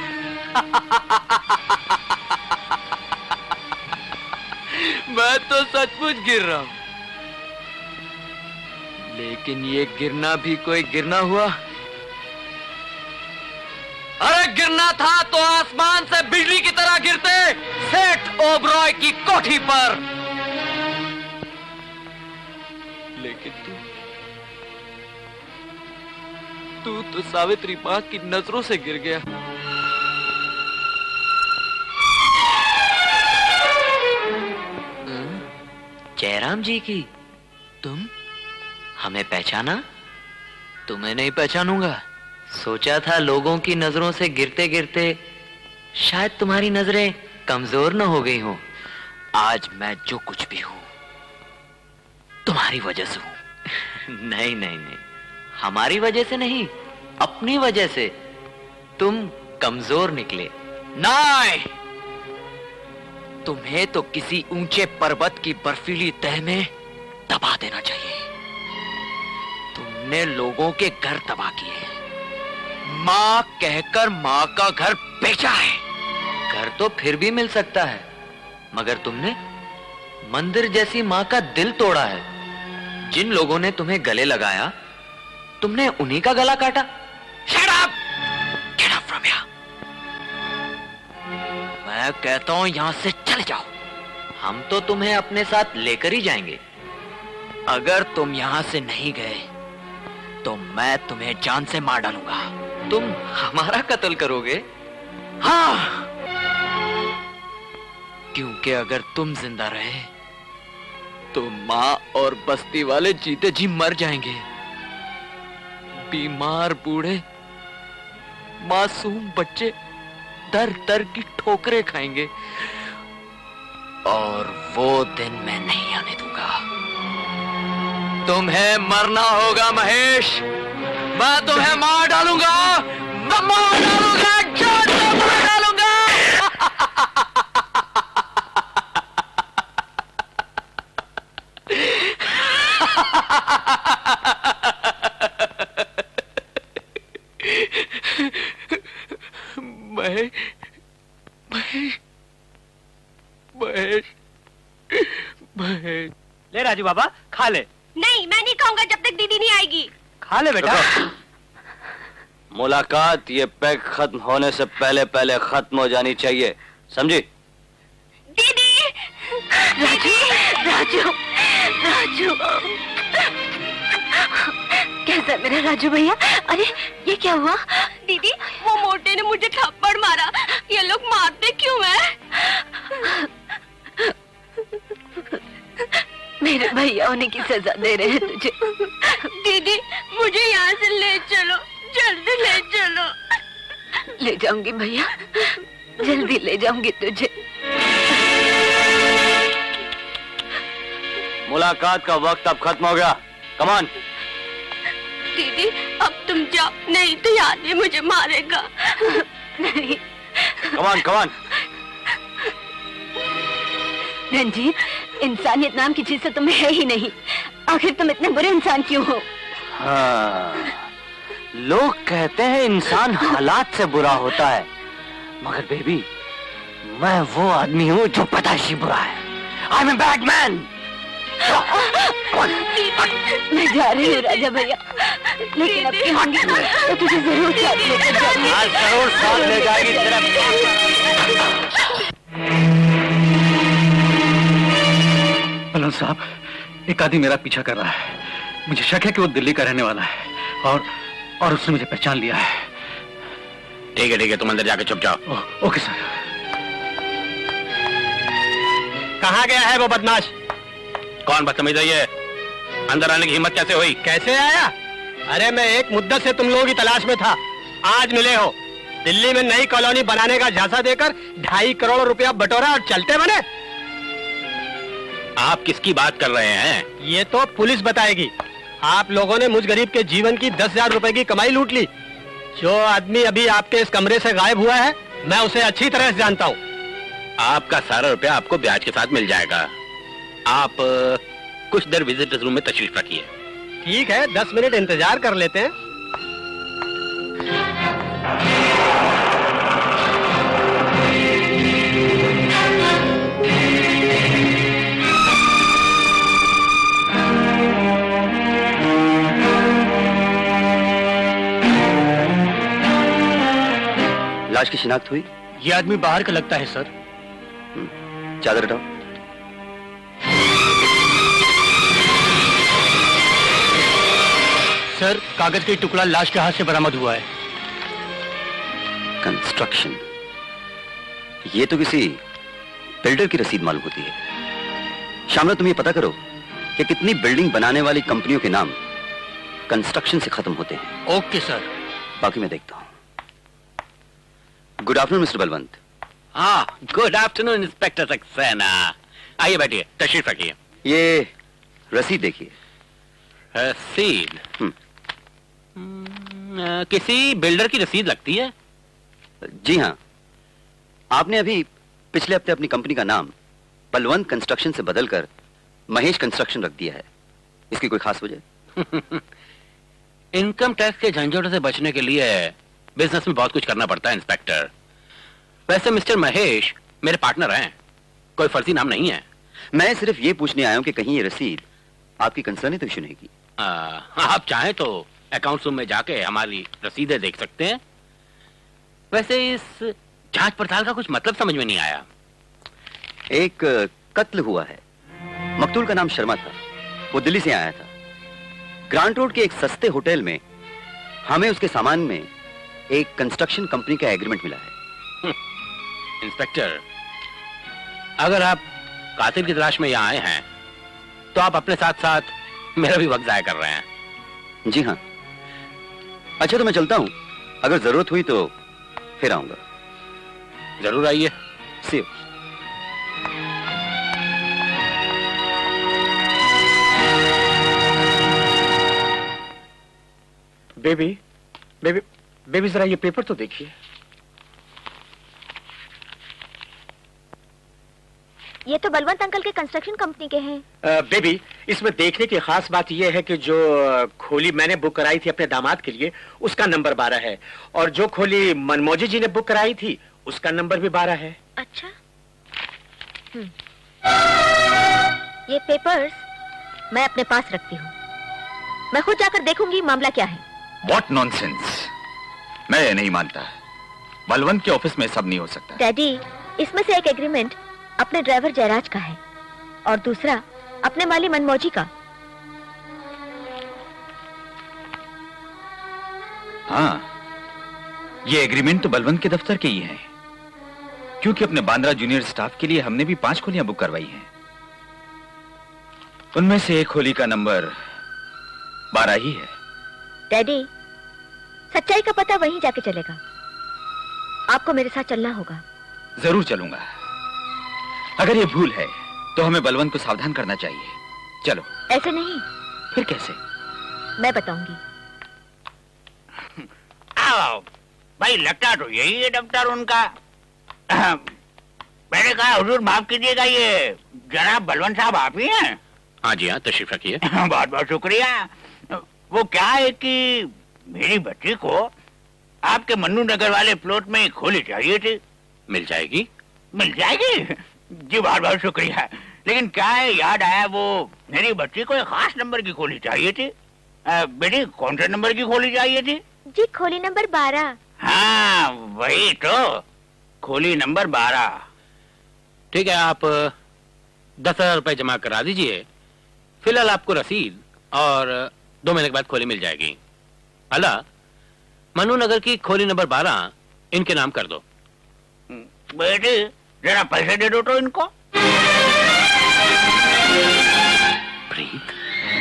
मैं तो सचमुच गिर रहा हूं, लेकिन ये गिरना भी कोई गिरना हुआ। अरे गिरना था तो आसमान से बिजली की तरह गिरते सेठ ओबरॉय की कोठी पर, लेकिन तू तू तो सावित्री माँ की नजरों से गिर गया। जयराम जी की तुम हमें पहचाना? तुम्हें नहीं पहचानूंगा। सोचा था लोगों की नजरों से गिरते गिरते शायद तुम्हारी नजरें कमजोर न हो गई हो। आज मैं जो कुछ भी हूं तुम्हारी वजह से हूं। नहीं नहीं नहीं, हमारी वजह से नहीं, अपनी वजह से तुम कमजोर निकले। नहीं, तुम्हें तो किसी ऊंचे पर्वत की बर्फीली तह में दबा देना चाहिए। तुमने लोगों के घर तबाह किए, मां कहकर मां का घर बेचा है। घर तो फिर भी मिल सकता है, मगर तुमने मंदिर जैसी मां का दिल तोड़ा है। जिन लोगों ने तुम्हें गले लगाया तुमने उन्हीं का गला काटा। Shut up! Get up from here! मैं कहता हूं यहां से चले जाओ। हम तो तुम्हें अपने साथ लेकर ही जाएंगे। अगर तुम यहां से नहीं गए तो मैं तुम्हें जान से मार डालूंगा। तुम हमारा कत्ल करोगे? हाँ, क्योंकि अगर तुम जिंदा रहे तो माँ और बस्ती वाले जीते जी मर जाएंगे। बीमार बूढ़े मासूम बच्चे दर दर की ठोकरें खाएंगे, और वो दिन मैं नहीं आने दूंगा। तुम्हें मरना होगा महेश, मैं तुम्हें मार डालूंगा, मैं मार डालूंगा, जान से मार डालूंगा। महेश, महेश, महेश, महेश। ले राजू बाबा, खा ले। नहीं, मैं नहीं खाऊंगा जब तक दीदी नहीं आएगी। खा ले बेटा। मुलाकात ये पैक खत्म होने से पहले पहले खत्म हो जानी चाहिए, समझी? दीदी, राजू, राजू, राजू, कैसा मेरा राजू भैया? अरे ये क्या हुआ? दीदी, वो मोटे ने मुझे थप्पड़ मारा। ये लोग मारते क्यों हैं? मेरे भैया होने की सजा दे रहे हैं तुझे। दीदी, मुझे यहाँ से ले चलो, जल्दी ले चलो। ले जाऊंगी भैया, जल्दी ले जाऊंगी तुझे। मुलाकात का वक्त अब खत्म हो गया, कम ऑन। दीदी, अब तुम जाओ, नहीं तो याद ही मुझे मारेगा। नहीं। Come on, come on. Ranjeet, इंसानियत नाम की चीज तो तुम्हें है ही नहीं। आखिर तुम इतने बुरे इंसान क्यों हो? हाँ, लोग कहते हैं इंसान हालात से बुरा होता है, मगर बेबी, मैं वो आदमी हूँ जो पैदाइशी बुरा है। I am a bad man. मैं जा रही हूँ राजा भैया, लेकिन अब की होंगी तो तुझे जरूर साथ लेकर जाऊंगी। आज जरूर साथ ले जाएगी तेरा। बलवंत साहब, एक आदमी मेरा पीछा कर रहा है। मुझे शक है कि वो दिल्ली का रहने वाला है और और उसने मुझे पहचान लिया है। ठीक है ठीक है, तुम अंदर जाके छुप जाओ। Oh, okay sir. कहाँ गया है वो बदमाश? कौन बदतमीज है ये? अंदर आने की हिम्मत कैसे हुई? कैसे आया? अरे मैं एक मुद्दत से तुम लोगों की तलाश में था, आज मिले हो। दिल्ली में नई कॉलोनी बनाने का झांसा देकर ढाई करोड़ रुपया बटोरा और चलते बने। आप किसकी बात कर रहे हैं? ये तो पुलिस बताएगी। आप लोगों ने मुझ गरीब के जीवन की दस हजार रुपए की कमाई लूट ली। जो आदमी अभी आपके इस कमरे से गायब हुआ है, मैं उसे अच्छी तरह से जानता हूँ। आपका सारा रुपया आपको ब्याज के साथ मिल जाएगा। आप कुछ देर विजिटर्स रूम में तशरीफ रखिए। ठीक है, दस मिनट इंतजार कर लेते हैं। लाश की शिनाख्त हुई? ये आदमी बाहर का लगता है सर। चादर हटाओ। सर, कागज का टुकड़ा लाश के हाथ से बरामद हुआ है। कंस्ट्रक्शन, ये तो किसी बिल्डर की रसीद मालूम होती है। शामला, तुम ये पता करो कि कितनी बिल्डिंग बनाने वाली कंपनियों के नाम कंस्ट्रक्शन से खत्म होते हैं। Okay sir. बाकी मैं देखता हूं। Good afternoon mister Balwant. हाँ, गुड आफ्टरनून इंस्पेक्टर सक्सेना। आइए बैठिए, तशरीफ रखिए। ये रसीद देखिए। रसीद? किसी बिल्डर की रसीद लगती है? जी हाँ। आपने अभी पिछले हफ्ते अपनी कंपनी का नाम बलवंत कंस्ट्रक्शन से बदलकर महेश कंस्ट्रक्शन रख दिया है। इसकी कोई खास वजह? इनकम टैक्स के झंझटों से बचने के लिए बिजनेस में बहुत कुछ करना पड़ता है इंस्पेक्टर। वैसे मिस्टर महेश मेरे पार्टनर हैं, कोई फर्जी नाम नहीं है। मैं सिर्फ ये पूछने आया हूं कि कहीं ये रसीद आपकी कंसर्न तो इशू नहीं की? आ, आप चाहें तो अकाउंट रूम में जाके हमारी रसीदें देख सकते हैं। वैसे इस जांच पड़ताल का कुछ मतलब समझ में नहीं आया। एक कत्ल हुआ है। मकतूल का नाम शर्मा था, वो दिल्ली से आया था। ग्रांट रोड के एक सस्ते होटल में हमें उसके सामान में एक कंस्ट्रक्शन कंपनी का एग्रीमेंट मिला है। इंस्पेक्टर, अगर आप कातिल की तलाश में यहाँ आए हैं तो आप अपने साथ साथ मेरा भी वक्त जाया कर रहे हैं। जी हाँ। अच्छा, तो मैं चलता हूं। अगर जरूरत हुई तो फिर आऊंगा। जरूर आइए। See you. Baby, baby, baby जरा ये पेपर तो देखिए। ये तो बलवंत अंकल के कंस्ट्रक्शन कंपनी के हैं। आ, बेबी, इसमें देखने की खास बात यह है कि जो खोली मैंने बुक कराई थी अपने दामाद के लिए, उसका नंबर बारह है, और जो खोली मनमोजी जी ने बुक कराई थी उसका नंबर भी बारह है। अच्छा। ये पेपर्स मैं अपने पास रखती हूँ। मैं खुद जाकर देखूंगी मामला क्या है। What nonsense! मैं ये नहीं मानता। बलवंत के ऑफिस में सब नहीं हो सकता। डैडी, इसमें से एक एग्रीमेंट अपने ड्राइवर जयराज का है और दूसरा अपने माली मनमोजी का। हाँ, ये एग्रीमेंट तो बलवंत के दफ्तर के ही है, क्योंकि अपने बांद्रा जूनियर स्टाफ के लिए हमने भी पांच खोलियां बुक करवाई हैं। उनमें से एक खोली का नंबर बारह ही है। डैडी, सच्चाई का पता वहीं जाके चलेगा। आपको मेरे साथ चलना होगा। जरूर चलूंगा। अगर ये भूल है तो हमें बलवंत को सावधान करना चाहिए। चलो। ऐसे नहीं। फिर कैसे? मैं बताऊंगी। आओ भाई, लगता तो यही है दफ्तर उनका। मैंने कहा हुजूर माफ कीजिएगा, ये जनाब बलवंत साहब आप ही हैं? हाँ जी हाँ, तशरीफ रखिए। बहुत बहुत शुक्रिया। वो क्या है कि मेरी बच्ची को आपके मन्नू नगर वाले प्लॉट में खोली चाहिए थी। मिल जाएगी? मिल जाएगी जी, बहुत बहुत शुक्रिया। लेकिन क्या है, याद आया वो मेरी बच्ची को एक खास नंबर की खोली चाहिए थी। बेटी, कौन से नंबर की खोली चाहिए थी? जी, खोली नंबर बारह। हाँ वही तो, खोली नंबर बारह। ठीक है, आप दस हजार रुपए जमा करा दीजिए। फिलहाल आपको रसीद और दो महीने के बाद खोली मिल जाएगी। अला मनु नगर की खोली नंबर बारह इनके नाम कर दो। बेटे जरा पैसे दे दो तो इनको। प्रीत,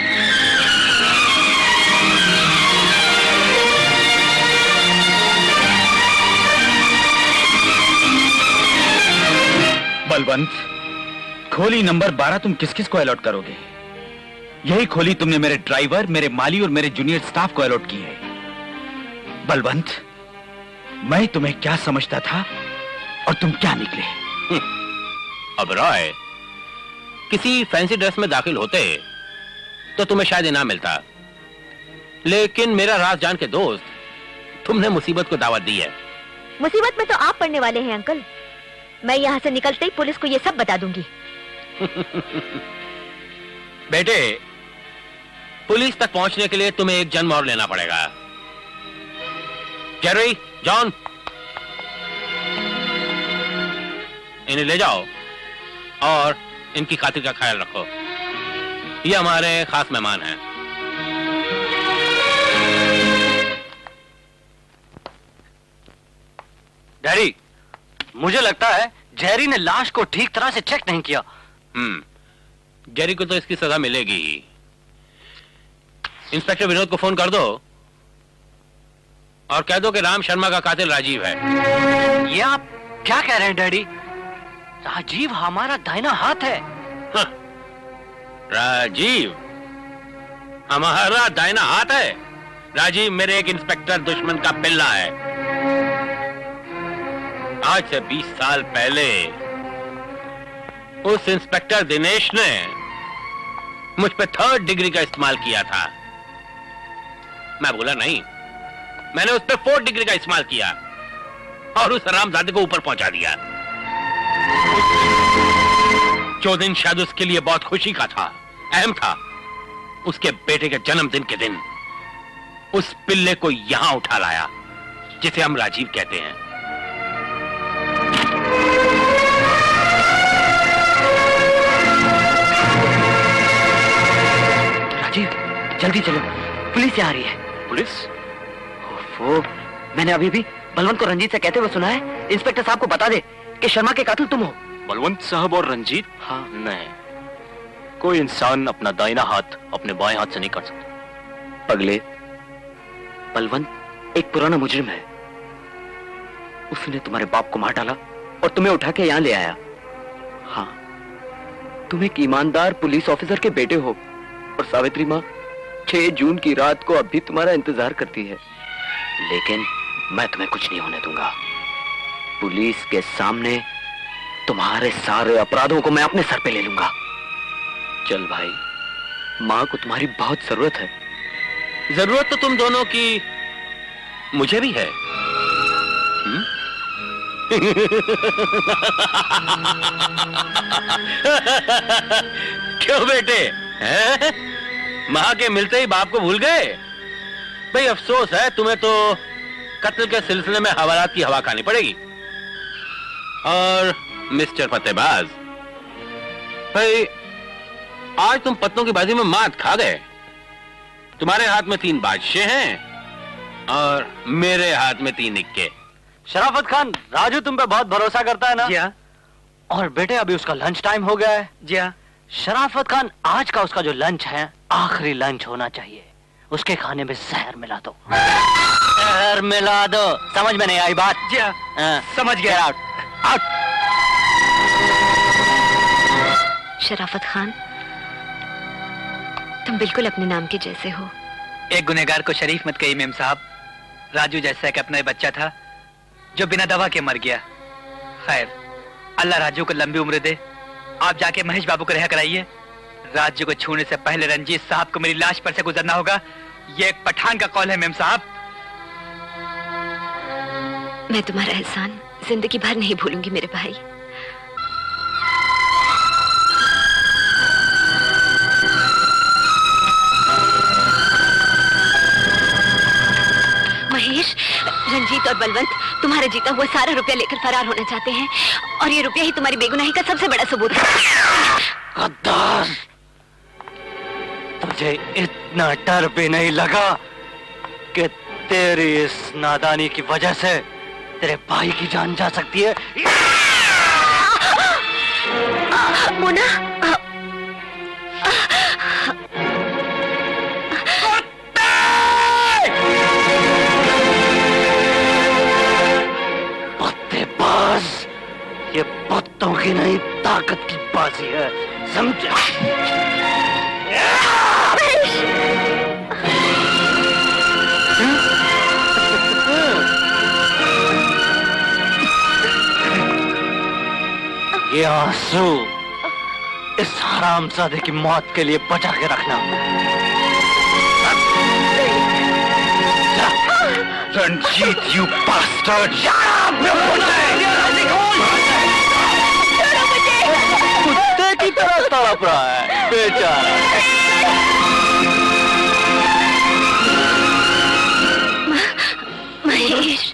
बलवंत, खोली नंबर बारह तुम किस किस को अलॉट करोगे? यही खोली तुमने मेरे ड्राइवर, मेरे माली और मेरे जूनियर स्टाफ को अलॉट की है। बलवंत, मैं तुम्हें क्या समझता था और तुम क्या निकले। अब राय, किसी फैंसी ड्रेस में दाखिल होते तो तुम्हें शायद इनाम मिलता, लेकिन मेरा राज जान के दोस्त, तुमने मुसीबत को दावत दी है। मुसीबत में तो आप पड़ने वाले हैं अंकल। मैं यहाँ से निकलते ही पुलिस को ये सब बता दूंगी। बेटे, पुलिस तक पहुंचने के लिए तुम्हें एक जन्म और लेना पड़ेगा। जेरी, जॉन, इन्हें ले जाओ और इनकी खातिर का ख्याल रखो। ये हमारे खास मेहमान हैं। डैडी, मुझे लगता है जेरी ने लाश को ठीक तरह से चेक नहीं किया। हम्म, जेरी को तो इसकी सजा मिलेगी ही। इंस्पेक्टर विनोद को फोन कर दो और कह दो कि राम शर्मा का कातिल राजीव है। ये आप क्या कह रहे हैं डैडी? राजीव हमारा दाहिना हाथ है। हाँ, राजीव हमारा दाहिना हाथ है? राजीव मेरे एक इंस्पेक्टर दुश्मन का पिल्ला है। आज से बीस साल पहले उस इंस्पेक्टर दिनेश ने मुझ पे थर्ड डिग्री का इस्तेमाल किया था। मैं बोला नहीं, मैंने उस पे फोर्थ डिग्री का इस्तेमाल किया और उस हरामजादे को ऊपर पहुंचा दिया। जो दिन शायद उसके लिए बहुत खुशी का था, अहम था, उसके बेटे के जन्मदिन के दिन उस पिल्ले को यहां उठा लाया जिसे हम राजीव कहते हैं। राजीव, जल्दी चलो, पुलिस आ रही है। पुलिस? ओफो, मैंने अभी भी बलवंत को रंजीत से कहते हुए सुना है, इंस्पेक्टर साहब को बता दे कि शर्मा के कातिल तुम हो। बलवंत साहब और रंजीत? हाँ। नहीं, कोई इंसान अपना दाहिना हाथ अपने बाएं हाथ से नहीं कर सकता। पगले, बलवंत एक पुराना मुजरिम है। उसने तुम्हारे बाप को मार डाला और तुम्हें उठा के यहाँ ले आया। हाँ, तुम एक ईमानदार पुलिस ऑफिसर के बेटे हो और सावित्री माँ छह जून की रात को अभी तुम्हारा इंतजार करती है। लेकिन मैं तुम्हें कुछ नहीं होने दूंगा। पुलिस के सामने तुम्हारे सारे अपराधों को मैं अपने सर पे ले लूंगा। चल भाई, माँ को तुम्हारी बहुत जरूरत है। जरूरत तो तुम दोनों की मुझे भी है। क्यों बेटे, हैं? माँ के मिलते ही बाप को भूल गए? भाई अफसोस है, तुम्हें तो कत्ल के सिलसिले में हवालात की हवा खानी पड़ेगी। और मिस्टर फतेहबाज, भाई आज तुम पत्तों की बाजी में मात खा गए। तुम्हारे हाथ में तीन बादशाह हैं और मेरे हाथ में तीन इक्के। शराफत खान, राजू तुम पे बहुत भरोसा करता है ना? जी हाँ। और बेटे अभी उसका लंच टाइम हो गया है। जी हाँ। शराफत खान, आज का उसका जो लंच है आखिरी लंच होना चाहिए। उसके खाने में जहर मिला दो। जहर मिला दो। समझ में नहीं आई बात? जी हाँ, समझ गया। Out out. शराफत खान, तुम बिल्कुल अपने नाम के जैसे हो। एक गुनहगार को शरीफ मत कही मेम साहब। राजू जैसा एक अपना बच्चा था जो बिना दवा के मर गया। खैर, अल्लाह राजू को लंबी उम्र दे। आप जाके महेश बाबू को रिहा कराइए। राजू को छूने से पहले रंजीत साहब को मेरी लाश पर से गुजरना होगा। ये एक पठान का कौल है मेम साहब। मैं तुम्हारा एहसान जिंदगी भर नहीं भूलूंगी मेरे भाई। महेश, रंजीत और बलवंत तुम्हारा जीता हुआ सारा रुपया लेकर फरार होना चाहते हैं और ये रुपया ही तुम्हारी बेगुनाही का सबसे बड़ा सबूत है। गद्दार, तुझे इतना डर भी नहीं लगा कि तेरी इस नादानी की वजह से तेरे भाई की जान जा सकती है? मोना, बत्तेबाज, ये पत्तों की नहीं ताकत की बाजी है, समझा? ये आंसू इस हरामजादे की मौत के लिए बचा के रखना। Ranjit, you bastard! कुत्ते की तरह तड़प रहा है बेचारा। महेश,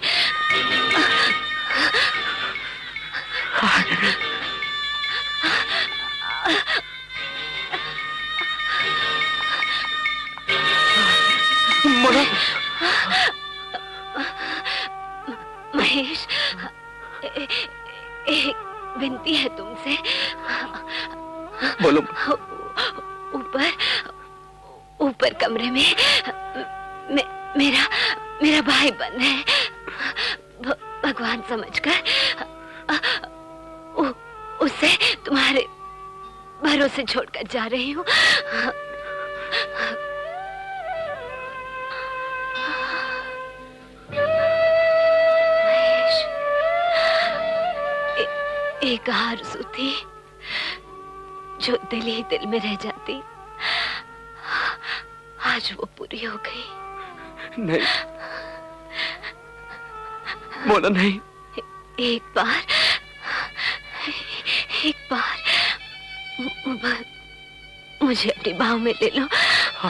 महेश, एक विनती है तुमसे। बोलो। ऊपर ऊपर कमरे में मे, मेरा मेरा भाई बंद है। भ, भगवान समझकर उ, उसे तुम्हारे भरोसे छोड़कर जा रही हूँ। एक आरज़ू थी जो दिल ही दिल में रह जाती, आज वो पूरी हो गई। नहीं मोना, नहीं। एक बार एक बार मुझे अपनी बाहों में ले लो।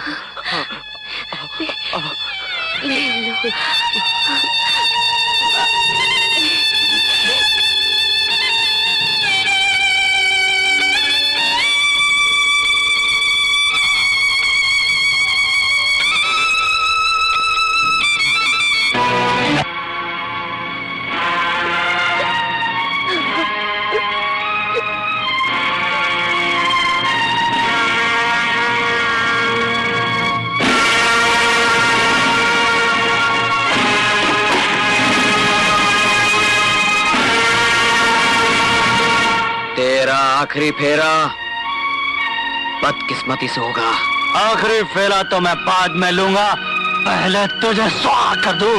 ले, ले लो। आखिरी फेरा बदकिस्मती से होगा। आखिरी फेरा तो मैं बाद में लूंगा, पहले तुझे स्वाहा कर दूं।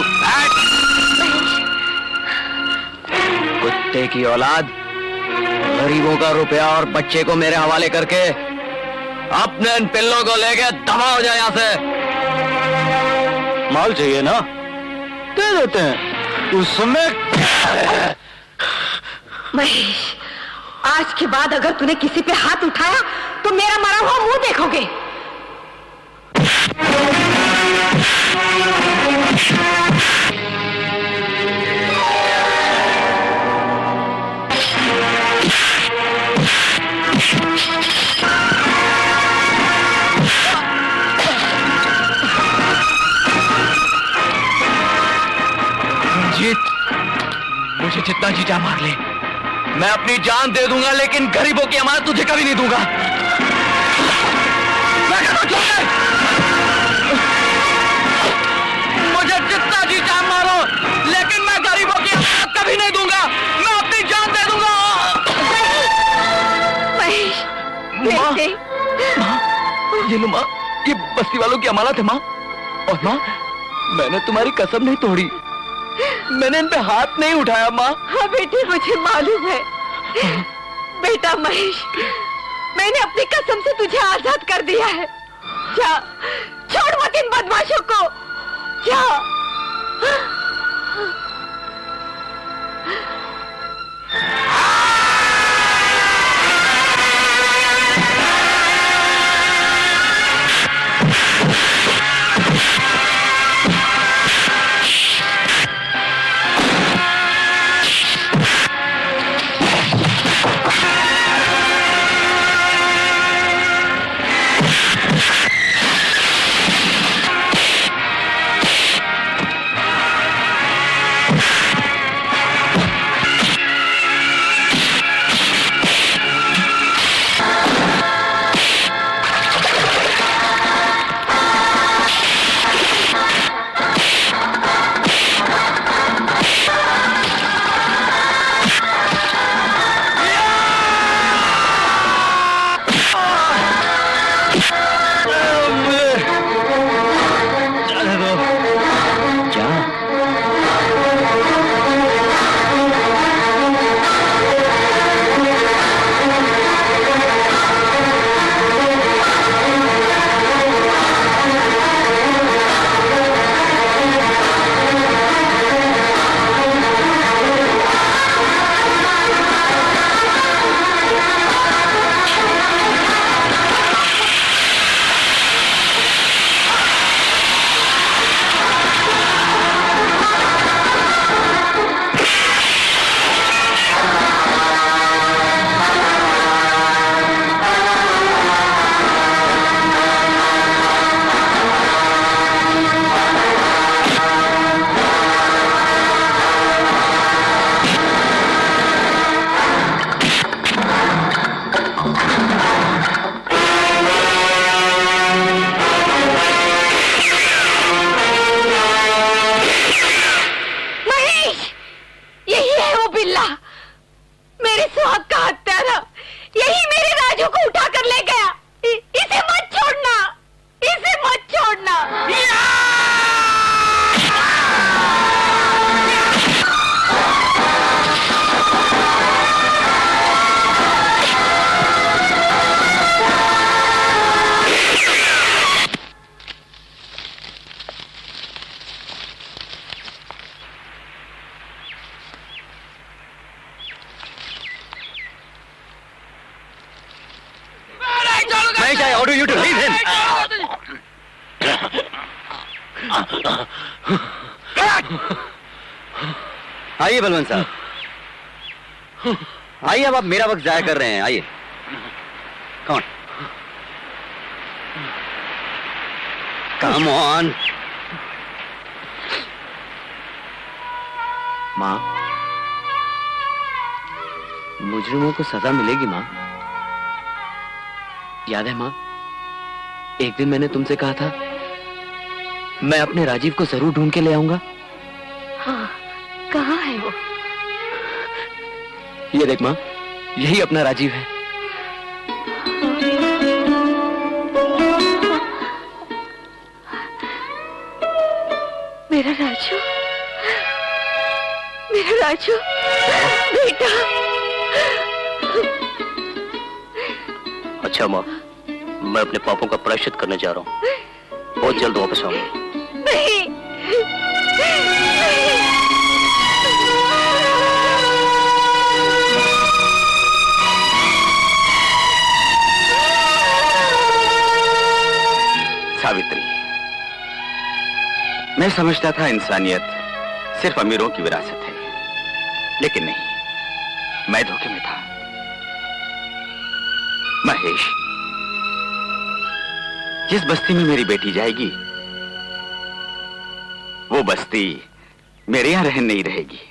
कुत्ते की औलाद, गरीबों का रुपया और बच्चे को मेरे हवाले करके अपने इन पिल्लों को लेके दफा हो जाए यहाँ से। माल चाहिए ना, दे देते हैं। उसमें महेश, आज के बाद अगर तूने किसी पे हाथ उठाया तो मेरा मरा हुआ मुंह देखोगे। जीत, मुझे जितना जीता मार ले, मैं अपनी जान दे दूंगा, लेकिन गरीबों की अमानत तुझे कभी नहीं दूंगा। मैं मुझे जितना जी जान मारो, लेकिन मैं गरीबों की अमानत कभी नहीं दूंगा। मैं अपनी जान दे दूंगा। महेश, माँ, माँ, ये लो माँ, ये बस्ती वालों की अमानत है माँ। और माँ, मैंने तुम्हारी कसम नहीं तोड़ी, मैंने इन पे हाथ नहीं उठाया माँ। हाँ बेटे, मुझे मालूम है। बेटा महेश, मैंने अपनी कसम से तुझे आजाद कर दिया है। जा, छोड़ मत इन बदमाशों को, जा। आइए बलवंत साहब, आइए। अब आप मेरा वक्त जाया कर रहे हैं, आइए। कौन? Come on. माँ, मुजरिमों को सजा मिलेगी माँ। याद है माँ, एक दिन मैंने तुमसे कहा था मैं अपने राजीव को जरूर ढूंढ के ले आऊंगा। हाँ, कहाँ है वो? ये देख माँ, यही अपना राजीव है। मेरा राजू, मेरा राजू, बेटा। अच्छा माँ, मैं अपने पापों का प्रायश्चित करने जा रहा हूँ, बहुत जल्द वापस आऊंगा। नहीं, सावित्री, मैं समझता था इंसानियत सिर्फ अमीरों की विरासत है, लेकिन नहीं, मैं धोखे में था। महेश, जिस बस्ती में मेरी बेटी जाएगी वो बस्ती मेरे यहां रहन नहीं रहेगी।